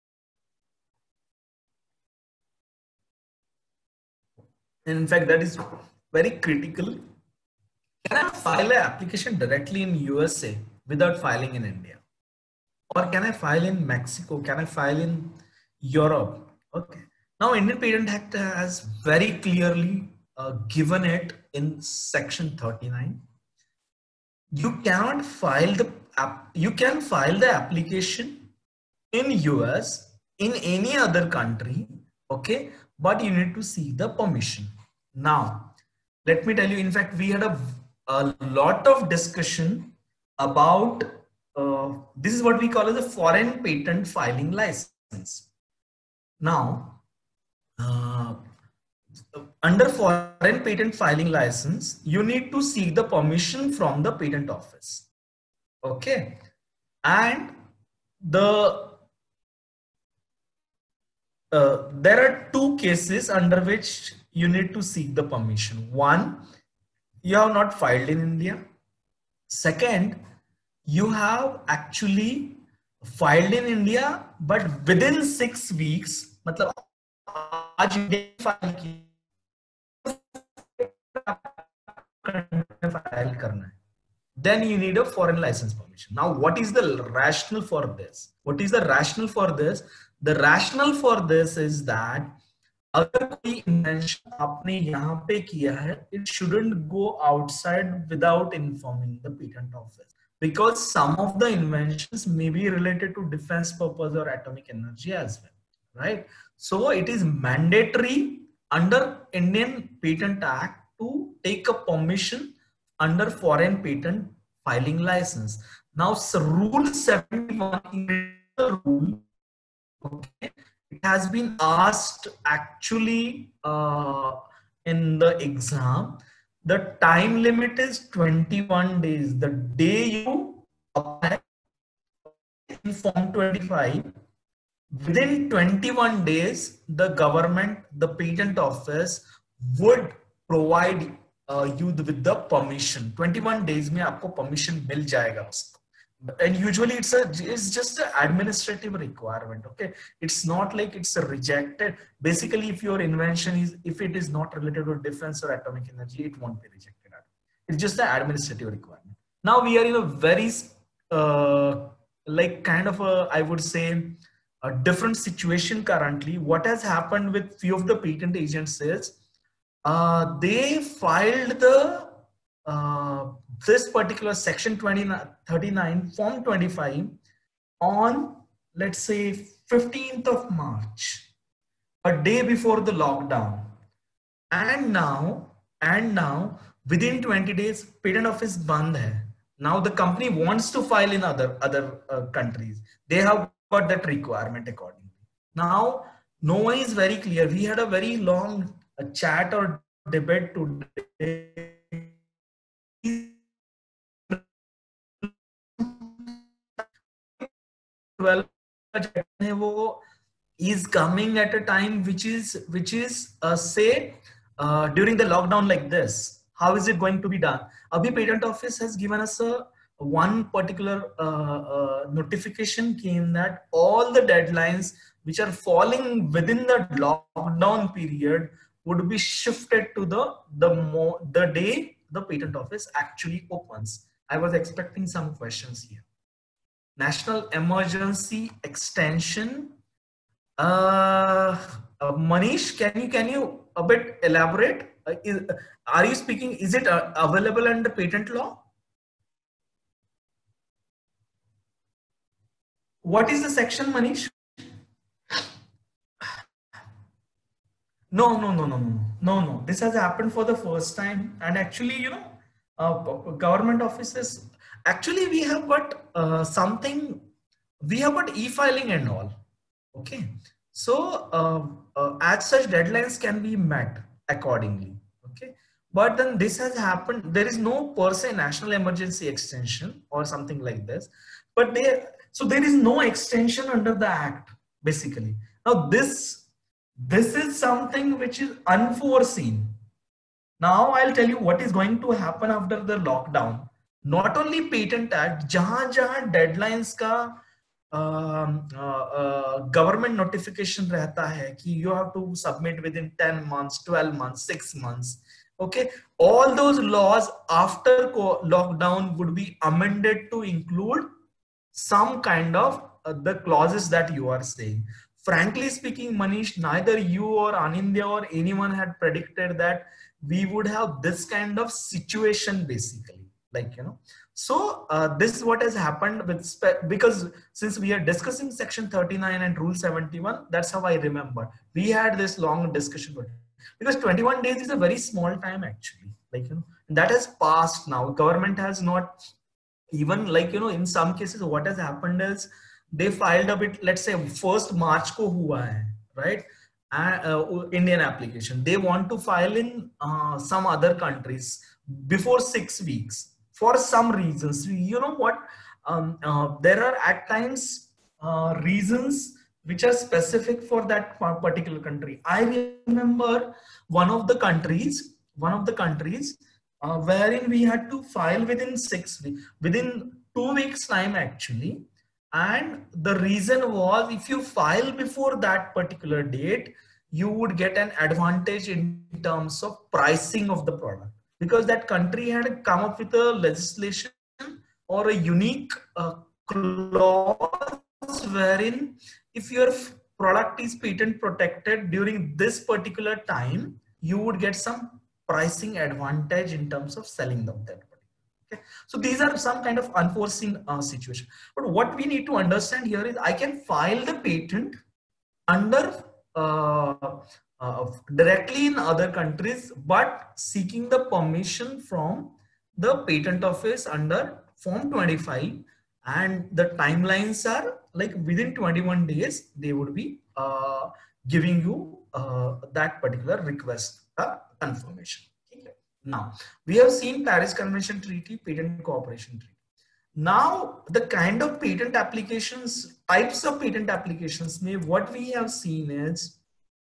and in fact that is very critical, can I file an application directly in USA without filing in India? Or can I file in Mexico? Can I file in Europe? Okay. Now Indian Patent Act has very clearly given it in section 39. You cannot file the you can file the application in US, in any other country, okay, but you need to seek the permission. Now let me tell you, in fact we had a lot of discussion about this is what we call as a foreign patent filing license. Now under foreign patent filing license, you need to seek the permission from the patent office. Okay. And there are two cases under which you need to seek the permission. One, you have not filed in India. Second, you have actually filed in India, but within 6 weeks, मतलब आज file की file करना है, then you need a foreign license permission. Now, what is the rationale for this? What is the rationale for this? The rationale for this is that अगर कोई invention आपने यहाँ पे किया है, it shouldn't go outside without informing the patent office, because some of the inventions may be related to defense purpose or atomic energy as well, right? So it is mandatory under Indian Patent Act to take a permission under foreign patent filing license. Now, so rule 71 rule, okay, it has been asked actually in the exam. The time limit is 21 days. The day you apply in Form 25, within 21 days, the government, the patent office would provide you with the permission. 21 days में आपको permission मिल जाएगा उसको. And usually it's just an administrative requirement. Okay, it's not like it's a rejected. Basically, if your invention is, if it is not related to defense or atomic energy, it won't be rejected. It's just an administrative requirement. Now we are in a very like kind of a, I would say, a different situation currently. What has happened with few of the patent agents is they filed the this particular section 39 form 25 on, let's say, 15th of March, a day before the lockdown, and now within 20 days patent office band hai. Now the company wants to file in other countries. They have got that requirement accordingly. Now no one is very clear. We had a very long chat or debate today. Is coming at a time which is say during the lockdown like this. How is it going to be done? Abhi patent office has given us a one particular notification came that all the deadlines which are falling within the lockdown period would be shifted to the day the patent office actually opens. I was expecting some questions here. National emergency extension. Manish, can you a bit elaborate? Are you speaking? Is it available under patent law? What is the section, Manish? No. This has happened for the first time, and actually, government offices. Actually, we have got something, we have got e-filing and all. Okay. So as such deadlines can be met accordingly. Okay. But then this has happened. There is no per se national emergency extension or something like this. But so there is no extension under the act, basically. Now this is something which is unforeseen. Now I'll tell you what is going to happen after the lockdown. Not only Patent Act, जहां जहां deadlines का government notification रहता है कि you have to submit within 10 months, 12 months, 6 months. Okay, all those laws after lockdown would be amended to include some kind of the clauses that you are saying. Frankly speaking, Manish, neither you or Anindya or anyone had predicted that we would have this kind of situation, basically, like, you know. So this is what has happened with, because since we are discussing section 39 and rule 71, that's how I remember we had this long discussion. Because 21 days is a very small time, actually, like, you know, that has passed now. Government has not even, like, you know, in some cases what has happened is they filed a bit, let's say 1st March ko hua hai, right? Indian application, they want to file in some other countries before 6 weeks for some reasons. You know what, there are at times reasons which are specific for that particular country. I remember one of the countries wherein we had to file within 6 weeks, within 2 weeks time, actually. And the reason was, if you file before that particular date, you would get an advantage in terms of pricing of the product, because that country had come up with a legislation or a unique clause wherein if your product is patent protected during this particular time, you would get some pricing advantage in terms of selling them that. Okay. So these are some kind of unforeseen situation. But what we need to understand here is I can file the patent under directly in other countries, but seeking the permission from the patent office under Form 25, and the timelines are like within 21 days they would be giving you that particular request confirmation. Okay. Now we have seen Paris Convention Treaty, Patent Cooperation Treaty. Now the kind of patent applications, types of patent applications, what we have seen is,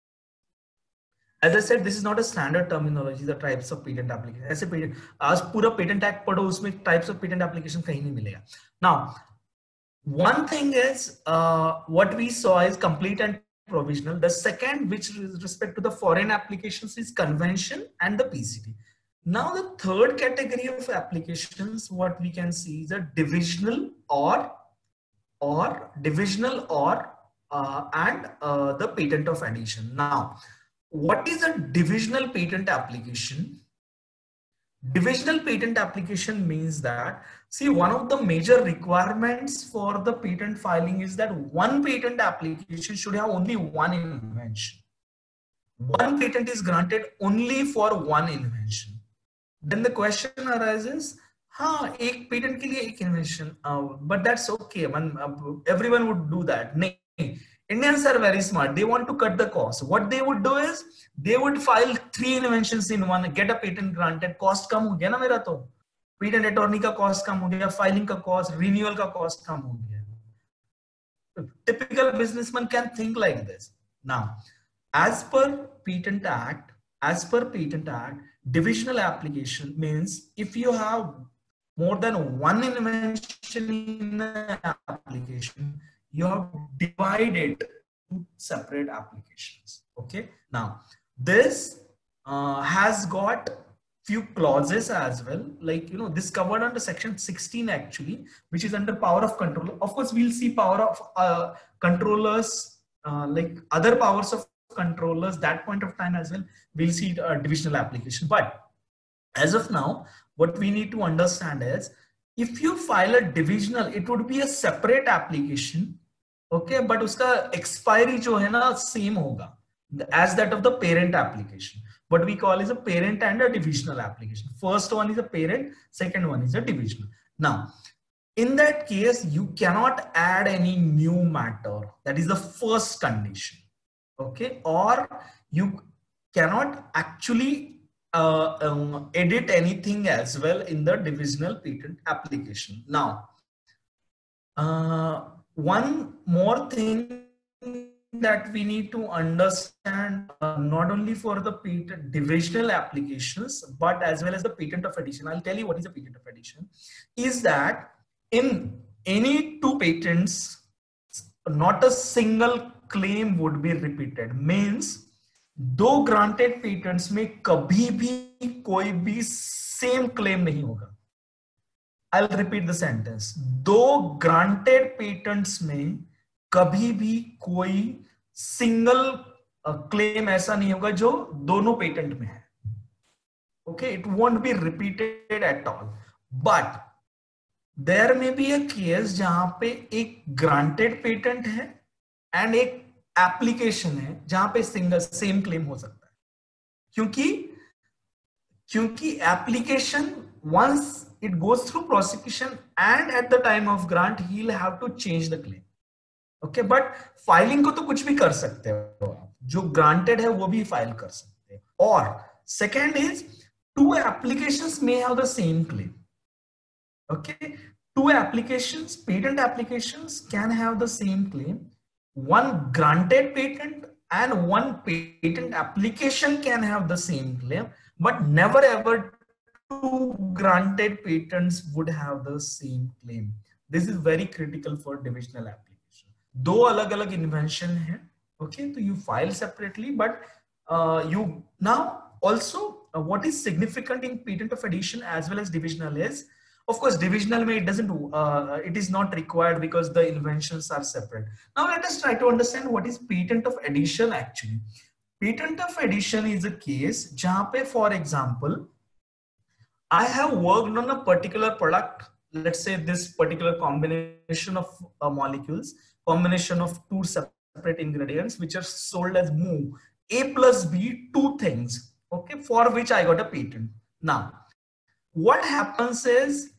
as I said, this is not a standard terminology, the types of patent application. ऐसे patent, आज पूरा patent act पढ़ो, उसमें types of patent application कहीं नहीं मिलेगा. Now, one thing is what we saw is complete and provisional. The second, which with respect to the foreign applications, is convention and the PCT. Now the third category of applications, what we can see is a divisional or the patent of addition. Now, what is a divisional patent application? Divisional patent application means that, see, one of the major requirements for the patent filing is that one patent application should have only one invention. One patent is granted only for one invention. Then the question arises, एक patent के लिए एक invention, but that's okay. Everyone would do that. No. Indians are very smart. They want to cut the cost. What they would do is they would file 3 inventions in one, get a patent granted. Cost कम हो गया ना मेरा तो. Patent attorney का cost कम हो गया, filing का cost, renewal का cost कम हो गया. Typical businessman can think like this. Now, as per Patent Act, divisional application means if you have more than one invention in an application, you have divided to separate applications. Okay. Now this has got few clauses as well, like, you know, this covered under section 16 actually, which is under power of control. Of course, we'll see power of controllers, like other powers of controllers, that point of time as well. We'll see divisional application. But as of now, what we need to understand is, if you file a divisional, it would be a separate application. Okay, but uska expiry jo hai na same hoga as that of the parent application. What we call is a parent and a divisional application. First one is a parent, second one is a divisional. Now, in that case, you cannot add any new matter. That is the first condition. Okay, or you cannot actually edit anything as well in the divisional patent application. Now, one more thing that we need to understand, not only for the patent divisional applications, but as well as the patent of addition. I'll tell you what is a patent of addition. Is that in any two patents, not a single claim would be repeated. Means दो granted patents में कभी भी कोई भी same claim नहीं होगा. I'll repeat the sentence. दो granted patents में कभी भी कोई single claim ऐसा नहीं होगा जो दोनों patent में है. Okay, it won't be repeated at all. But there may be a case जहां पे एक granted patent है and एक application है जहां पे single same claim हो सकता है. क्योंकि application once it goes through prosecution and at the time of grant he'll have to change the claim. Okay, but filing को तो कुछ भी कर सकते हो आप, जो granted है वो भी file कर सकते हैं. और second is two applications may have the same claim. Okay, two applications, patent applications can have the same claim. One granted patent and one patent application can have the same claim, but never ever two granted patents would have the same claim. This is very critical for divisional application. दो अलग-अलग invention है, okay, so you file separately, but you now also what is significant in patent of addition as well as divisional is, of course, divisional may it doesn't it is not required because the inventions are separate. Now let us try to understand what is patent of addition actually. Patent of addition is a case जहाँ पे, for example, I have worked on a particular product. Let's say this particular combination of molecules, combination of two separate ingredients, which are sold as move A plus B, two things, okay, for which I got a patent. Now, what happens is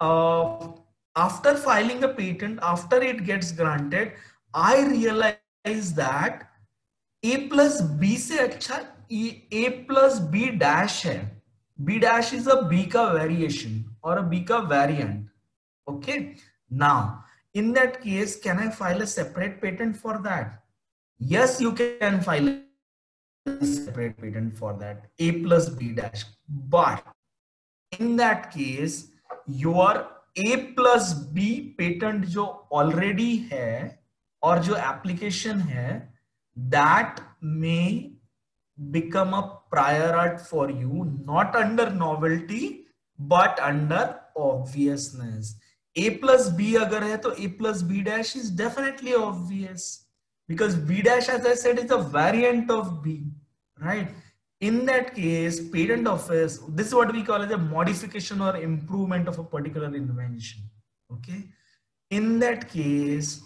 after filing a patent, after it gets granted, I realize that A plus B से अच्छा A plus B dash है. B dash is a B ka variation or a B ka variant. Okay. Now, in that case, can I file a separate patent for that? Yes, you can file a separate patent for that. A plus B dash. But in that case, your A plus B patent जो already है और जो application है, that may become a prior art for you, not under novelty but under obviousness. A plus B अगर है तो A plus B dash is definitely obvious because B dash, as I said, is a variant of B, right? In that case, patent office, this is what we call as a modification or improvement of a particular invention. Okay, in that case,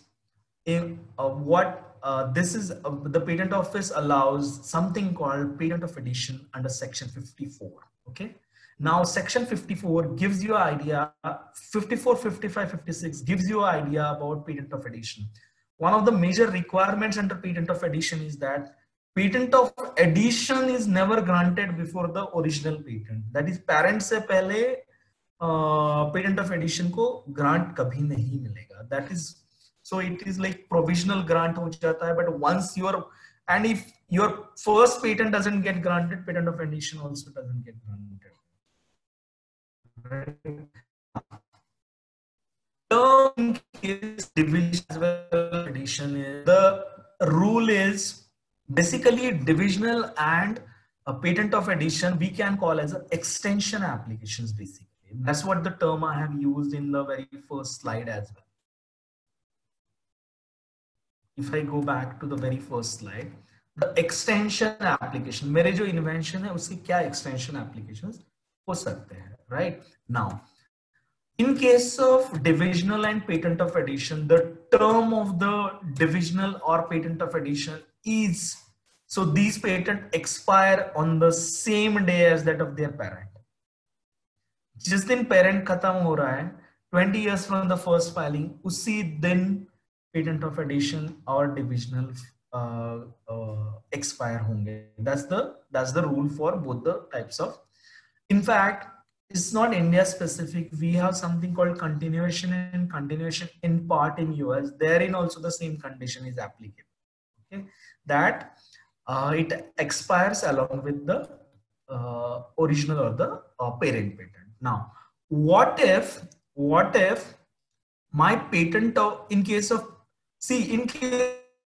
this is the patent office allows something called patent of addition under section 54. Okay, now section 54 gives you an idea, 54, 55, 56 gives you an idea about patent of addition. One of the major requirements under patent of addition is that patent of addition is never granted before the original patent. That is, parent से पहले patent of addition को grant कभी नहीं मिलेगा. That is, so it is like provisional grant हो जाता है, but once and if your first patent doesn't get granted, patent of addition also doesn't get granted. Right? In case division as well addition is, the rule is basically divisional and a patent of addition we can call as extension applications. Basically, that's what the term I have used in the very first slide as well. If I go back to the very first slide, the extension application, मेरे जो invention है उसके क्या extension applications हो सकते हैं, right? Now, in case of divisional and patent of addition, the term of the divisional or patent of addition is, so these patents expire on the same day as that of their parent. जिस दिन parent खत्म हो रहा है, 20 years from the first filing, उसी दिन patent of addition और divisional expire होंगे. That's the rule for both the types of. In fact, it's not India specific. We have something called continuation and continuation in part in US. Therein also the same condition is applicable. Okay, that it expires along with the original or the parent patent. Now, what if my patent of, in case of, see, in case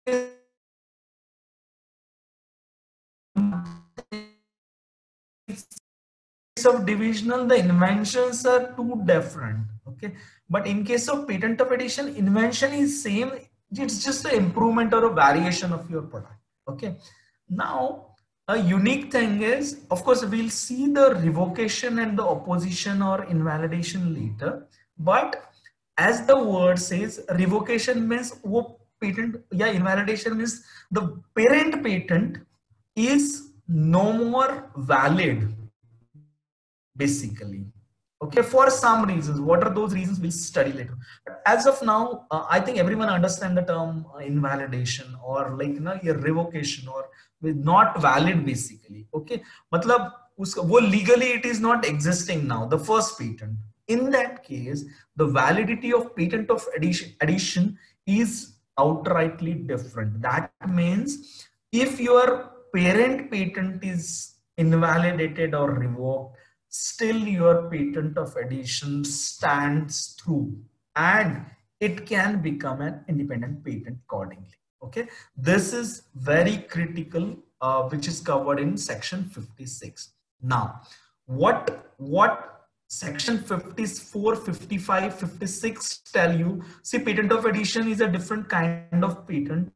of divisional, the inventions are too different. Okay, but in case of patent of addition, invention is same. It's just an improvement or a variation of your product. Okay, now a unique thing is, of course, we'll see the revocation and the opposition or invalidation later, but as the word says, revocation means wo patent, yeah, invalidation means the parent patent is no more valid, basically. Okay, for some reasons. What are those reasons? We'll study later. But as of now, I think everyone understand the term invalidation or like, you know, your revocation or with not valid, basically. Okay, matlab uska, wo legally it is not existing now, the first patent. In that case, the validity of patent of addition is outrightly different. That means if your parent patent is invalidated or revoked, still your patent of addition stands through and it can become an independent patent accordingly. Okay, this is very critical, which is covered in section 56. Now, what section 54, 55, 56 tell you? See, patent of addition is a different kind of patent.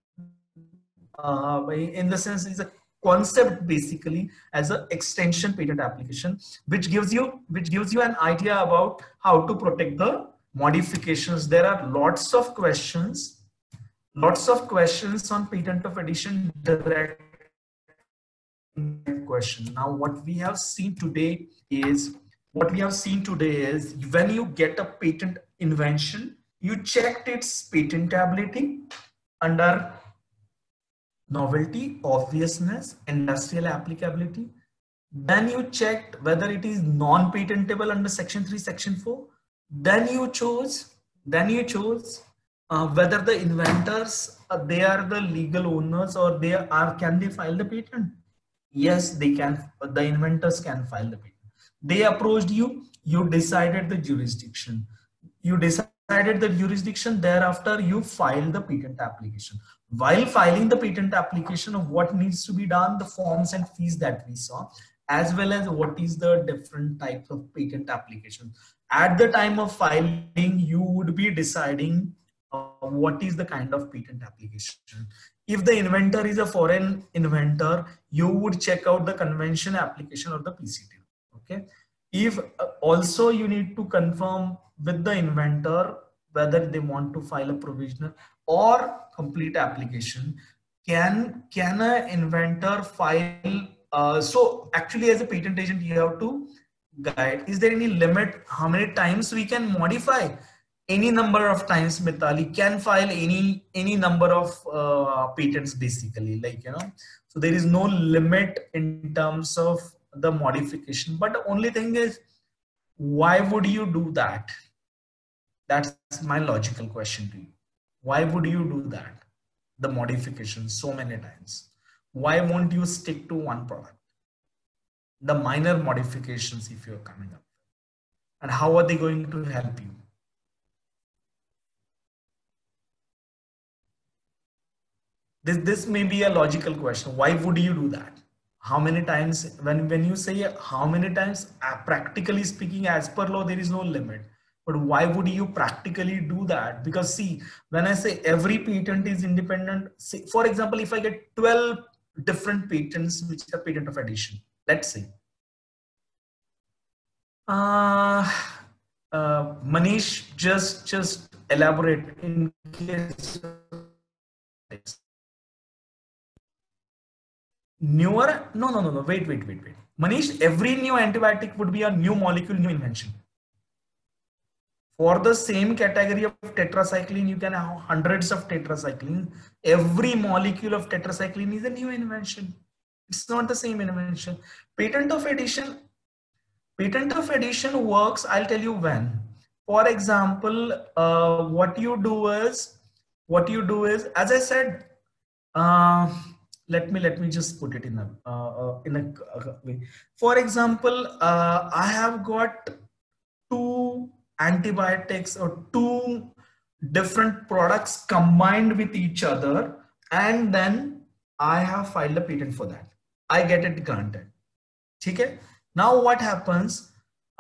In the sense, is a concept basically as an extension patent application, which gives you an idea about how to protect the modifications. There are lots of questions on patent of addition, direct question. Now, what we have seen today is when you get a patent invention, you checked its patentability under novelty, obviousness, industrial applicability. Then you checked whether it is non-patentable under section 3, section 4. Then you chose whether the inventors, they are the legal owners or can they file the patent? Yes, they can. The inventors can file the patent. They approached you, you decided the jurisdiction. Thereafter you filed the patent application. While filing the patent application, of what needs to be done, the forms and fees that we saw, as well as what is the different types of patent application. At the time of filing, you would be deciding what is the kind of patent application. If the inventor is a foreign inventor, you would check out the convention application or the PCT. Okay. If also you need to confirm with the inventor whether they want to file a provisional or complete application. Can an inventor file? So actually, as a patent agent, you have to guide. Is there any limit how many times we can modify? Any number of times Mithali can file any number of patents, basically, like, you know. So there is no limit in terms of the modification. But the only thing is, why would you do that? That's my logical question to you. Why would you do that? The modification so many times. Why won't you stick to one product? The minor modifications, if you're coming up, and how are they going to help you? This may be a logical question. Why would you do that? How many times, when you say how many times, practically speaking, as per law, there is no limit. But why would you practically do that? Because see, when I say every patent is independent, say, for example, if I get 12 different patents, which are patent of addition, let's say. Manish, just elaborate in case newer. No. Wait. Manish, every new antibiotic would be a new molecule, new invention. For the same category of tetracycline, you can have hundreds of tetracycline. Every molecule of tetracycline is a new invention. It's not the same invention. Patent of addition, patent of addition works. I'll tell you when. For example, what you do is, as I said, uh, let me just put it in a way. For example, I have got two antibiotics or two different products combined with each other, and then I have filed a patent for that. I get it granted. Okay. Now what happens?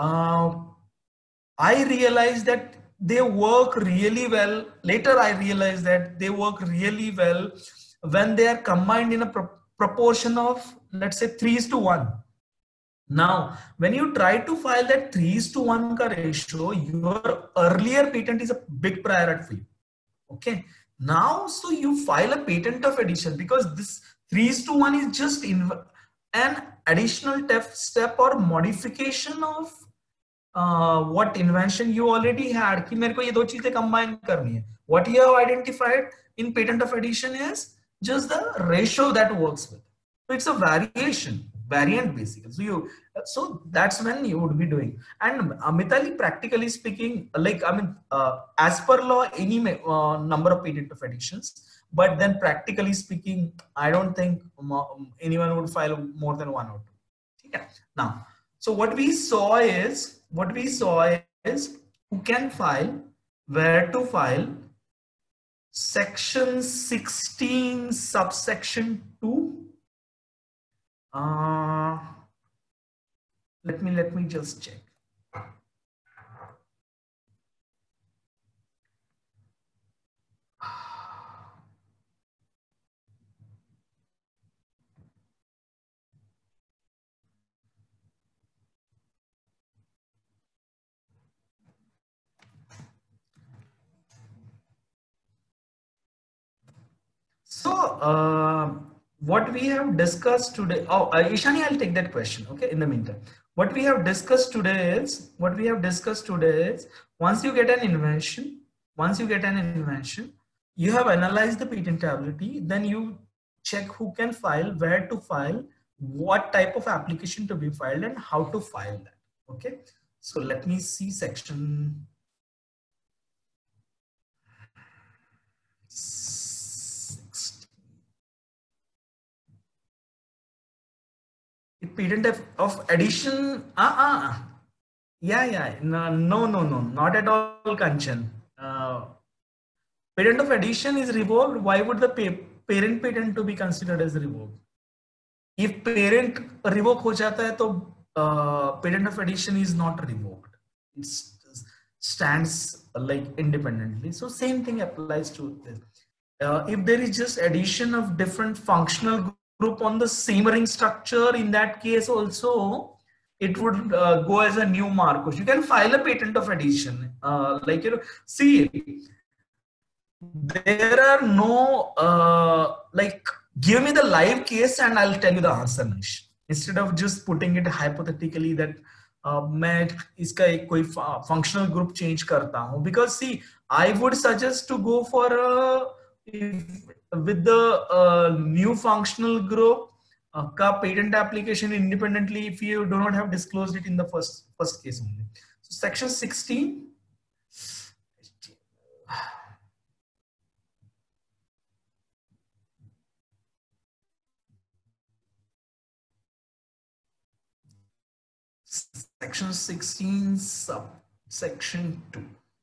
I realized that they work really well. Later, I realized that they work really well when they are combined in a proportion of, let's say, 3:1. Now, when you try to file that 3:1 ka ratio, your earlier patent is a big priority for you. Okay. Now, so you file a patent of addition because this 3:1 is just in an additional step or modification of what invention you already had. कि मेरे को ये दो चीजें combine करनी है. What you have identified in patent of addition is just the ratio that works with. So it's a variant basically. So that's when you would be doing. And Mitali, practically speaking, like as per law, any number of patent of additions. But then practically speaking, I don't think anyone would file more than one or two. Okay. Now, so what we saw is who can file, where to file, section 16 subsection 2. Let me just check. So what we have discussed today, Ishani, I'll take that question. Okay, in the meantime, what we have discussed today is, once you get an invention, you have analyzed the patentability, then you check who can file, where to file, what type of application to be filed, and how to file that. Okay, so let me see section. Patent of addition. Yeah. No, not at all, Kanchan. Patent of addition is revoked. Why would the parent patent to be considered as revoked? If parent revoke ho jata hai, to patent of addition is not revoked. It stands like independently. So same thing applies to this. If there is just addition of different functional group on the same ring structure, in that case also it would go as a new Marcos. You can file a patent of addition. See, there are no give me the live case and I'll tell you the answer, Manish. Instead of just putting it hypothetically that मैं इसका एक कोई functional group change करता हूँ, because see, I would suggest to go for with the new functional group ka patent application independently if you do not have disclosed it in the first case only. So section 16. Section 16 subsection 2.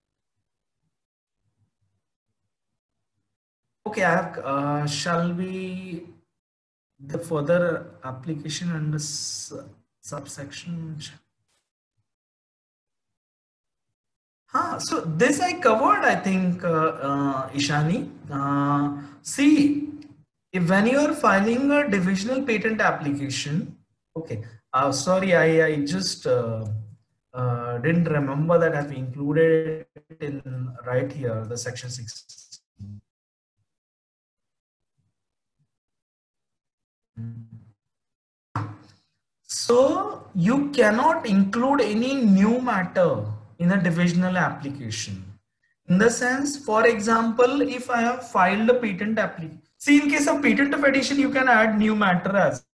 Okay, I have, shall we the further application under subsection? So this I covered, I think, Ishani. See, when you are filing a divisional patent application, okay. Sorry, I just didn't remember that I've included it in right here, the section 6. So you cannot include any new matter in a divisional application. In the sense, for example, if I have filed a patent application, see, in case of patent of addition, you can add new matter as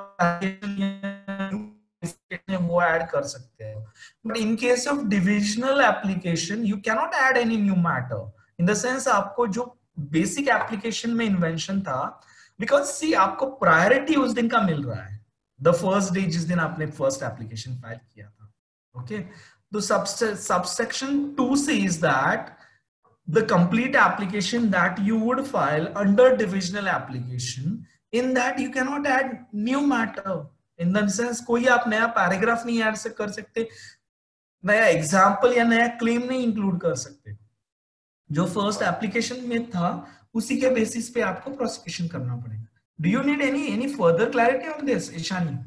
वो add कर सकते हैं. But in case of divisional application, you cannot add any new matter. In the sense, आपको जो basic application में invention था, because see, आपको priority उस दिन का मिल रहा है. The first day जिस दिन आपने first application file किया था. Okay. So subsection 2 says that the complete application that you would file under divisional application, in that you cannot add new matter. In the sense, कोई आप नया paragraph नहीं add कर सकते, नया एग्जाम्पल या नया क्लेम नहीं इंक्लूड कर सकते. जो फर्स्ट एप्लीकेशन में था उसी के बेसिस पे आपको प्रोसिक्यूशन करना पड़ेगा. Do you need any further clarity on this, Ishani?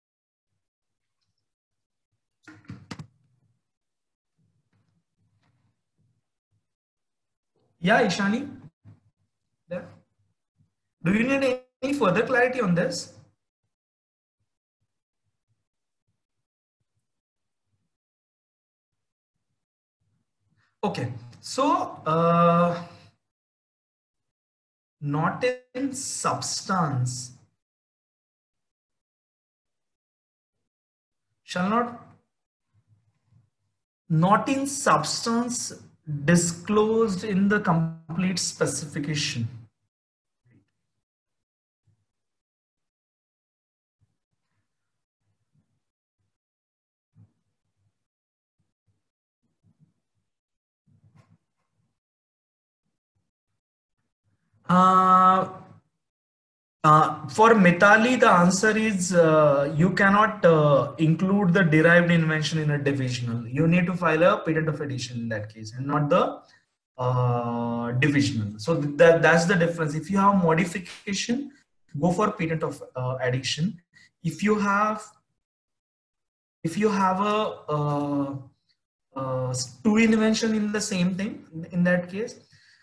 Yeah, Ishani? Yeah. Do you need any further clarity on this? Okay, so not in substance shall not in substance disclosed in the complete specification. For Mithali, the answer is you cannot include the derived invention in a divisional. You need to file a patent of addition in that case, and not the divisional. So that's the difference. If you have modification, go for patent of addition. If you have two invention in the same thing, in that case,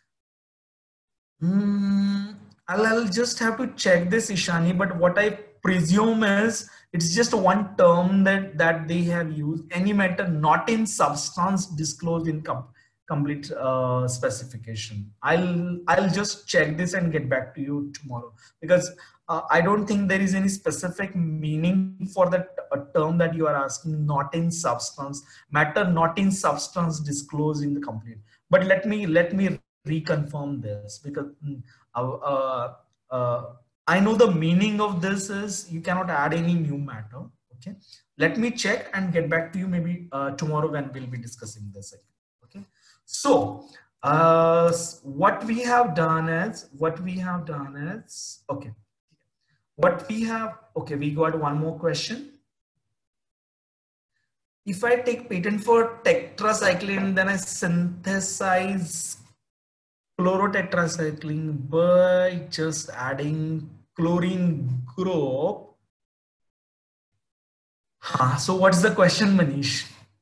I'll just have to check this, Ishani, but what I presume is it's just one term that they have used. Any matter not in substance disclosed in complete specification. I'll just check this and get back to you tomorrow, because I don't think there is any specific meaning for that term that you are asking. Not in substance, matter not in substance disclosed in the complete. But let me reconfirm this, because I know the meaning of this is you cannot add any new matter. Okay, let me check and get back to you maybe tomorrow when we'll be discussing this again. Okay, so what we have done is okay. We got one more question. If I take patent for tetracycline, then I synthesize chlorotetracycline by just adding chlorine group. So what's the question, Manish?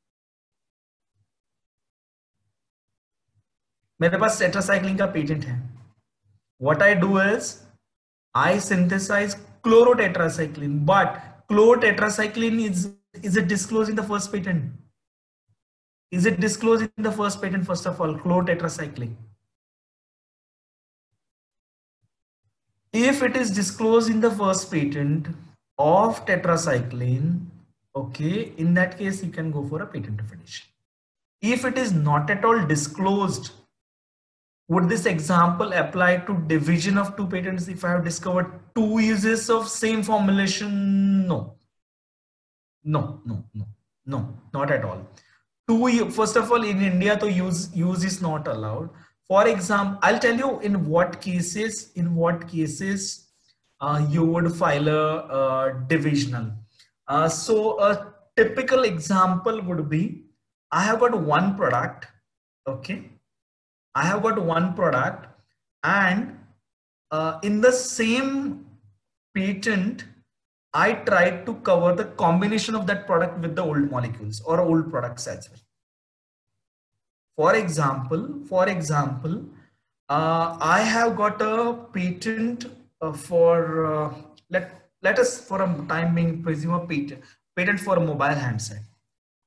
मेरे पास tetracycline का patent है. What I do is I synthesize chlorotetracycline, but chlorotetracycline is it disclosed in the first patent? Is it disclosed in the first patent, first of all, chlorotetracycline? If it is disclosed in the first patent of tetracycline, okay, in that case, you can go for a patent of addition. If it is not at all disclosed, would this example apply to division of two patents if I have discovered two uses of same formulation? No, not at all. First of all, in India, to use is not allowed. For example, I'll tell you in what cases you would file a divisional. So a typical example would be, I have got one product, okay? I have got one product, and in the same patent, I tried to cover the combination of that product with the old molecules or old products as well. For example, I have got a patent for let us for a time being presume a patent for a mobile handset.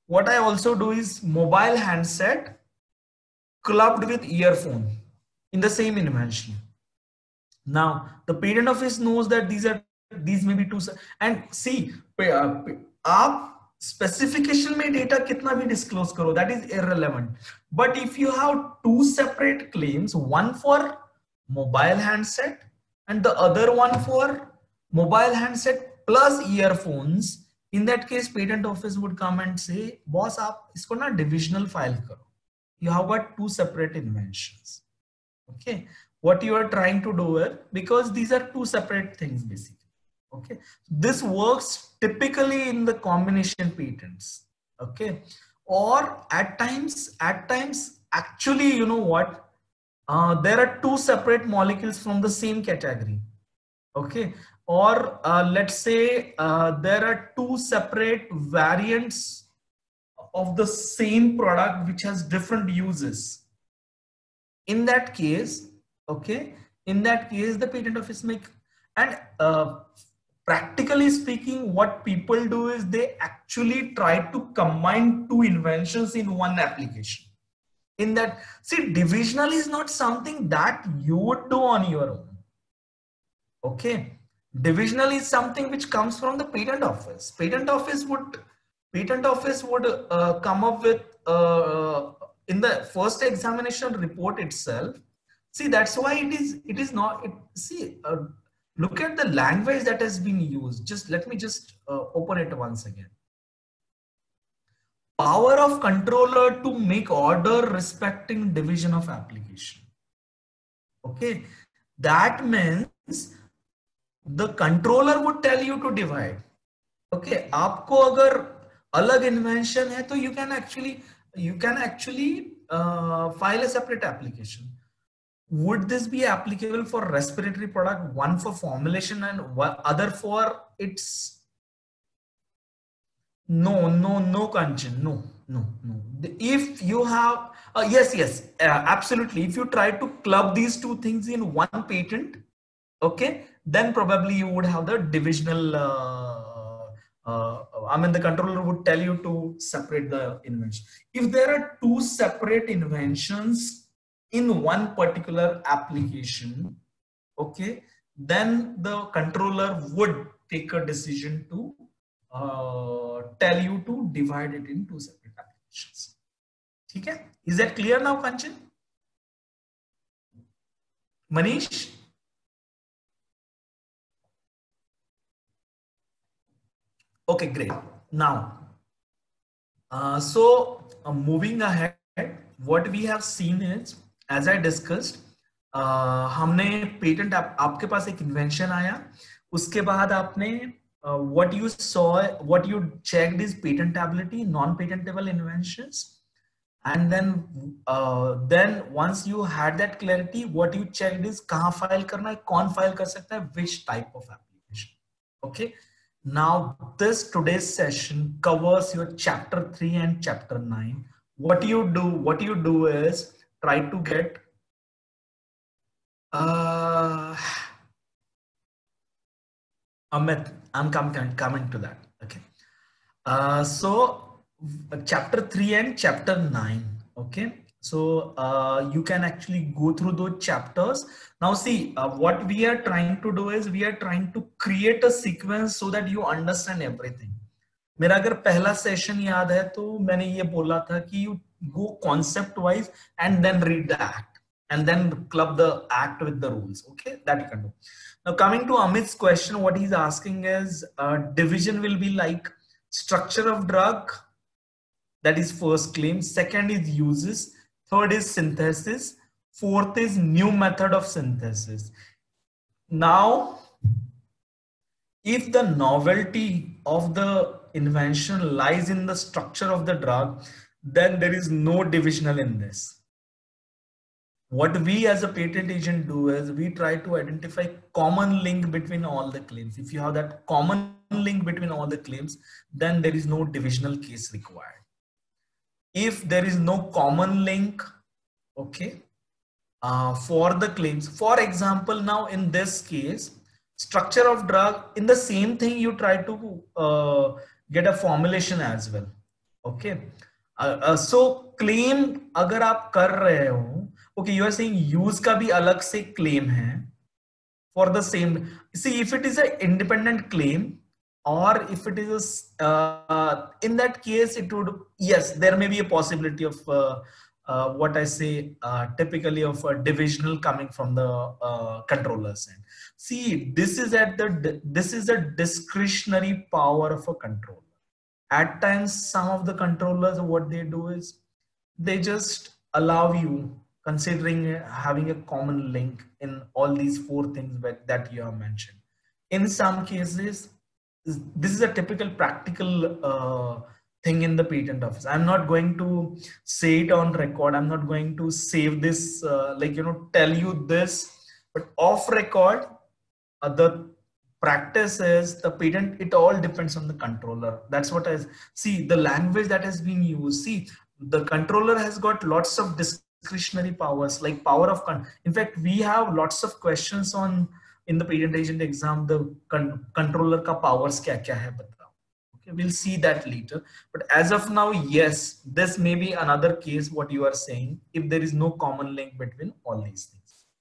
what I also do is mobile handset clubbed with earphone in the same invention. Now the patent office knows that these may be two, and see आप specification में data कितना भी disclose करो, that is irrelevant. But if you have two separate claims, one for mobile handset and the other one for mobile handset plus earphones, in that case patent office would come and say, boss आप इसको ना divisional file करो. You have got two separate inventions. Okay, what you are trying to do is, because these are two separate things basically. Okay, this works typically in the combination patents. Okay, or at times actually, you know what, there are two separate molecules from the same category. Okay, or let's say there are two separate variants of the same product which has different uses. In that case, okay, in that case the patent office make, and practically speaking what people do is they actually try to combine two inventions in one application. In that, see, divisional is not something that you would do on your own. Okay, divisional is something which comes from the patent office. Patent office would come up with in the first examination report itself. See, that's why it is not, see, look at the language that has been used. Just let me just open it once again. Power of controller to make order respecting division of application. Okay, that means the controller would tell you to divide. Okay, आपको अगर अलग invention है तो you can actually file a separate application. Would this be applicable for respiratory product, one for formulation and other for its? No, Kanchan, no. If you have, yes, absolutely. If you try to club these two things in one patent, okay, then probably you would have the divisional, the controller would tell you to separate the invention. If there are two separate inventions in one particular application, okay, then the controller would take a decision to tell you to divide it in two separate applications. Okay, is that clear now, Kanchan? Manish? Okay, great. Now, moving ahead, what we have seen is, as I discussed, हमने patent आपके पास एक invention आया, उसके बाद आपने what you checked is patentability, non-patentable inventions, and then once you had that clarity, what you checked is कहाँ file करना है, कौन file कर सकता है, which type of application. Okay. Now this today's session covers your chapter 3 and chapter 9. What you do is try to get Amit, I'm coming to that. Okay. So chapter 3 and chapter 9. Okay. So you can actually go through those chapters. Now see, what we are trying to do is we are trying to create a sequence so that you understand everything. मेरा अगर पहला session याद है तो मैंने ये बोला था कि you go concept wise and then read the act and then club the act with the rules. Okay, that you can do. Now coming to Amit's question, what he's asking is division will be like structure of drug, that is first claim, second is uses, third is synthesis, fourth is new method of synthesis. Now if the novelty of the invention lies in the structure of the drug, then there is no divisional in this. What we as a patent agent do is we try to identify common link between all the claims. If you have that common link between all the claims, then there is no divisional case required. If there is no common link, okay, for the claims, for example, now in this case, structure of drug, in the same thing you try to get a formulation as well. Okay so claim अगर आप कर रहे हो, okay you are saying use का भी अलग से claim है for the same. See, if it is an independent claim, or if it is in that case, it would, yes, there may be a possibility of what I say, typically of a divisional coming from the controller's end. See, this is a discretionary power of a controller. At times, some of the controllers, what they do is they just allow you, considering having a common link in all these four things that you have mentioned. In some cases, this is a typical practical thing in the patent office. I'm not going to say it on record. I'm not going to save this, tell you this, but off record, the practice is the patent, it all depends on the controller. That's what I see, the language that has been used. See, the controller has got lots of discretionary powers, like power of in fact we have lots of questions on in the patent agent exam, the controller ka powers kya kya hai batao. Okay, we'll see that later, but as of now, yes, this may be another case what you are saying, if there is no common link between all these things.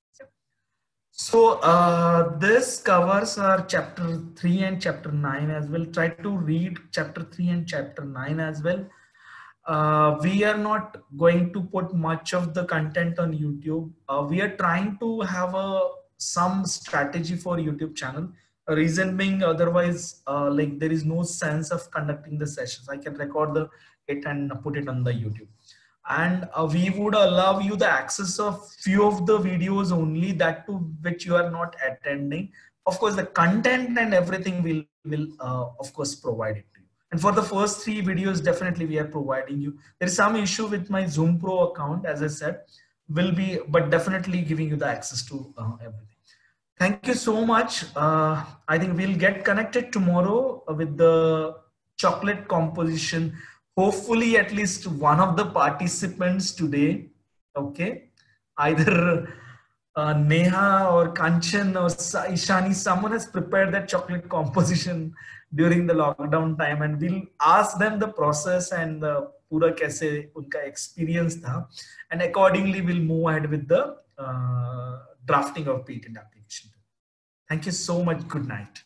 So this covers our chapter 3 and chapter 9 as well. Try to read chapter 3 and chapter 9 as well. We are not going to put much of the content on YouTube. We are trying to have some strategy for YouTube channel. A reason being, otherwise, like there is no sense of conducting the sessions. I can record it and put it on the YouTube, and we would allow you the access of few of the videos only, that to which you are not attending. Of course, the content and everything will of course provide it to you. And for the first 3 videos, definitely we are providing you. There is some issue with my Zoom Pro account, as I said, will be, but definitely giving you the access to everything. Thank you so much. I think we'll get connected tomorrow with the chocolate composition. Hopefully, at least one of the participants today, okay, either Neha or Kanchan or Ishani, someone has prepared that chocolate composition during the lockdown time, and we'll ask them the process and the pura kaise unka experience tha, and accordingly we'll move ahead with the drafting of patent application. Thank you so much. Good night.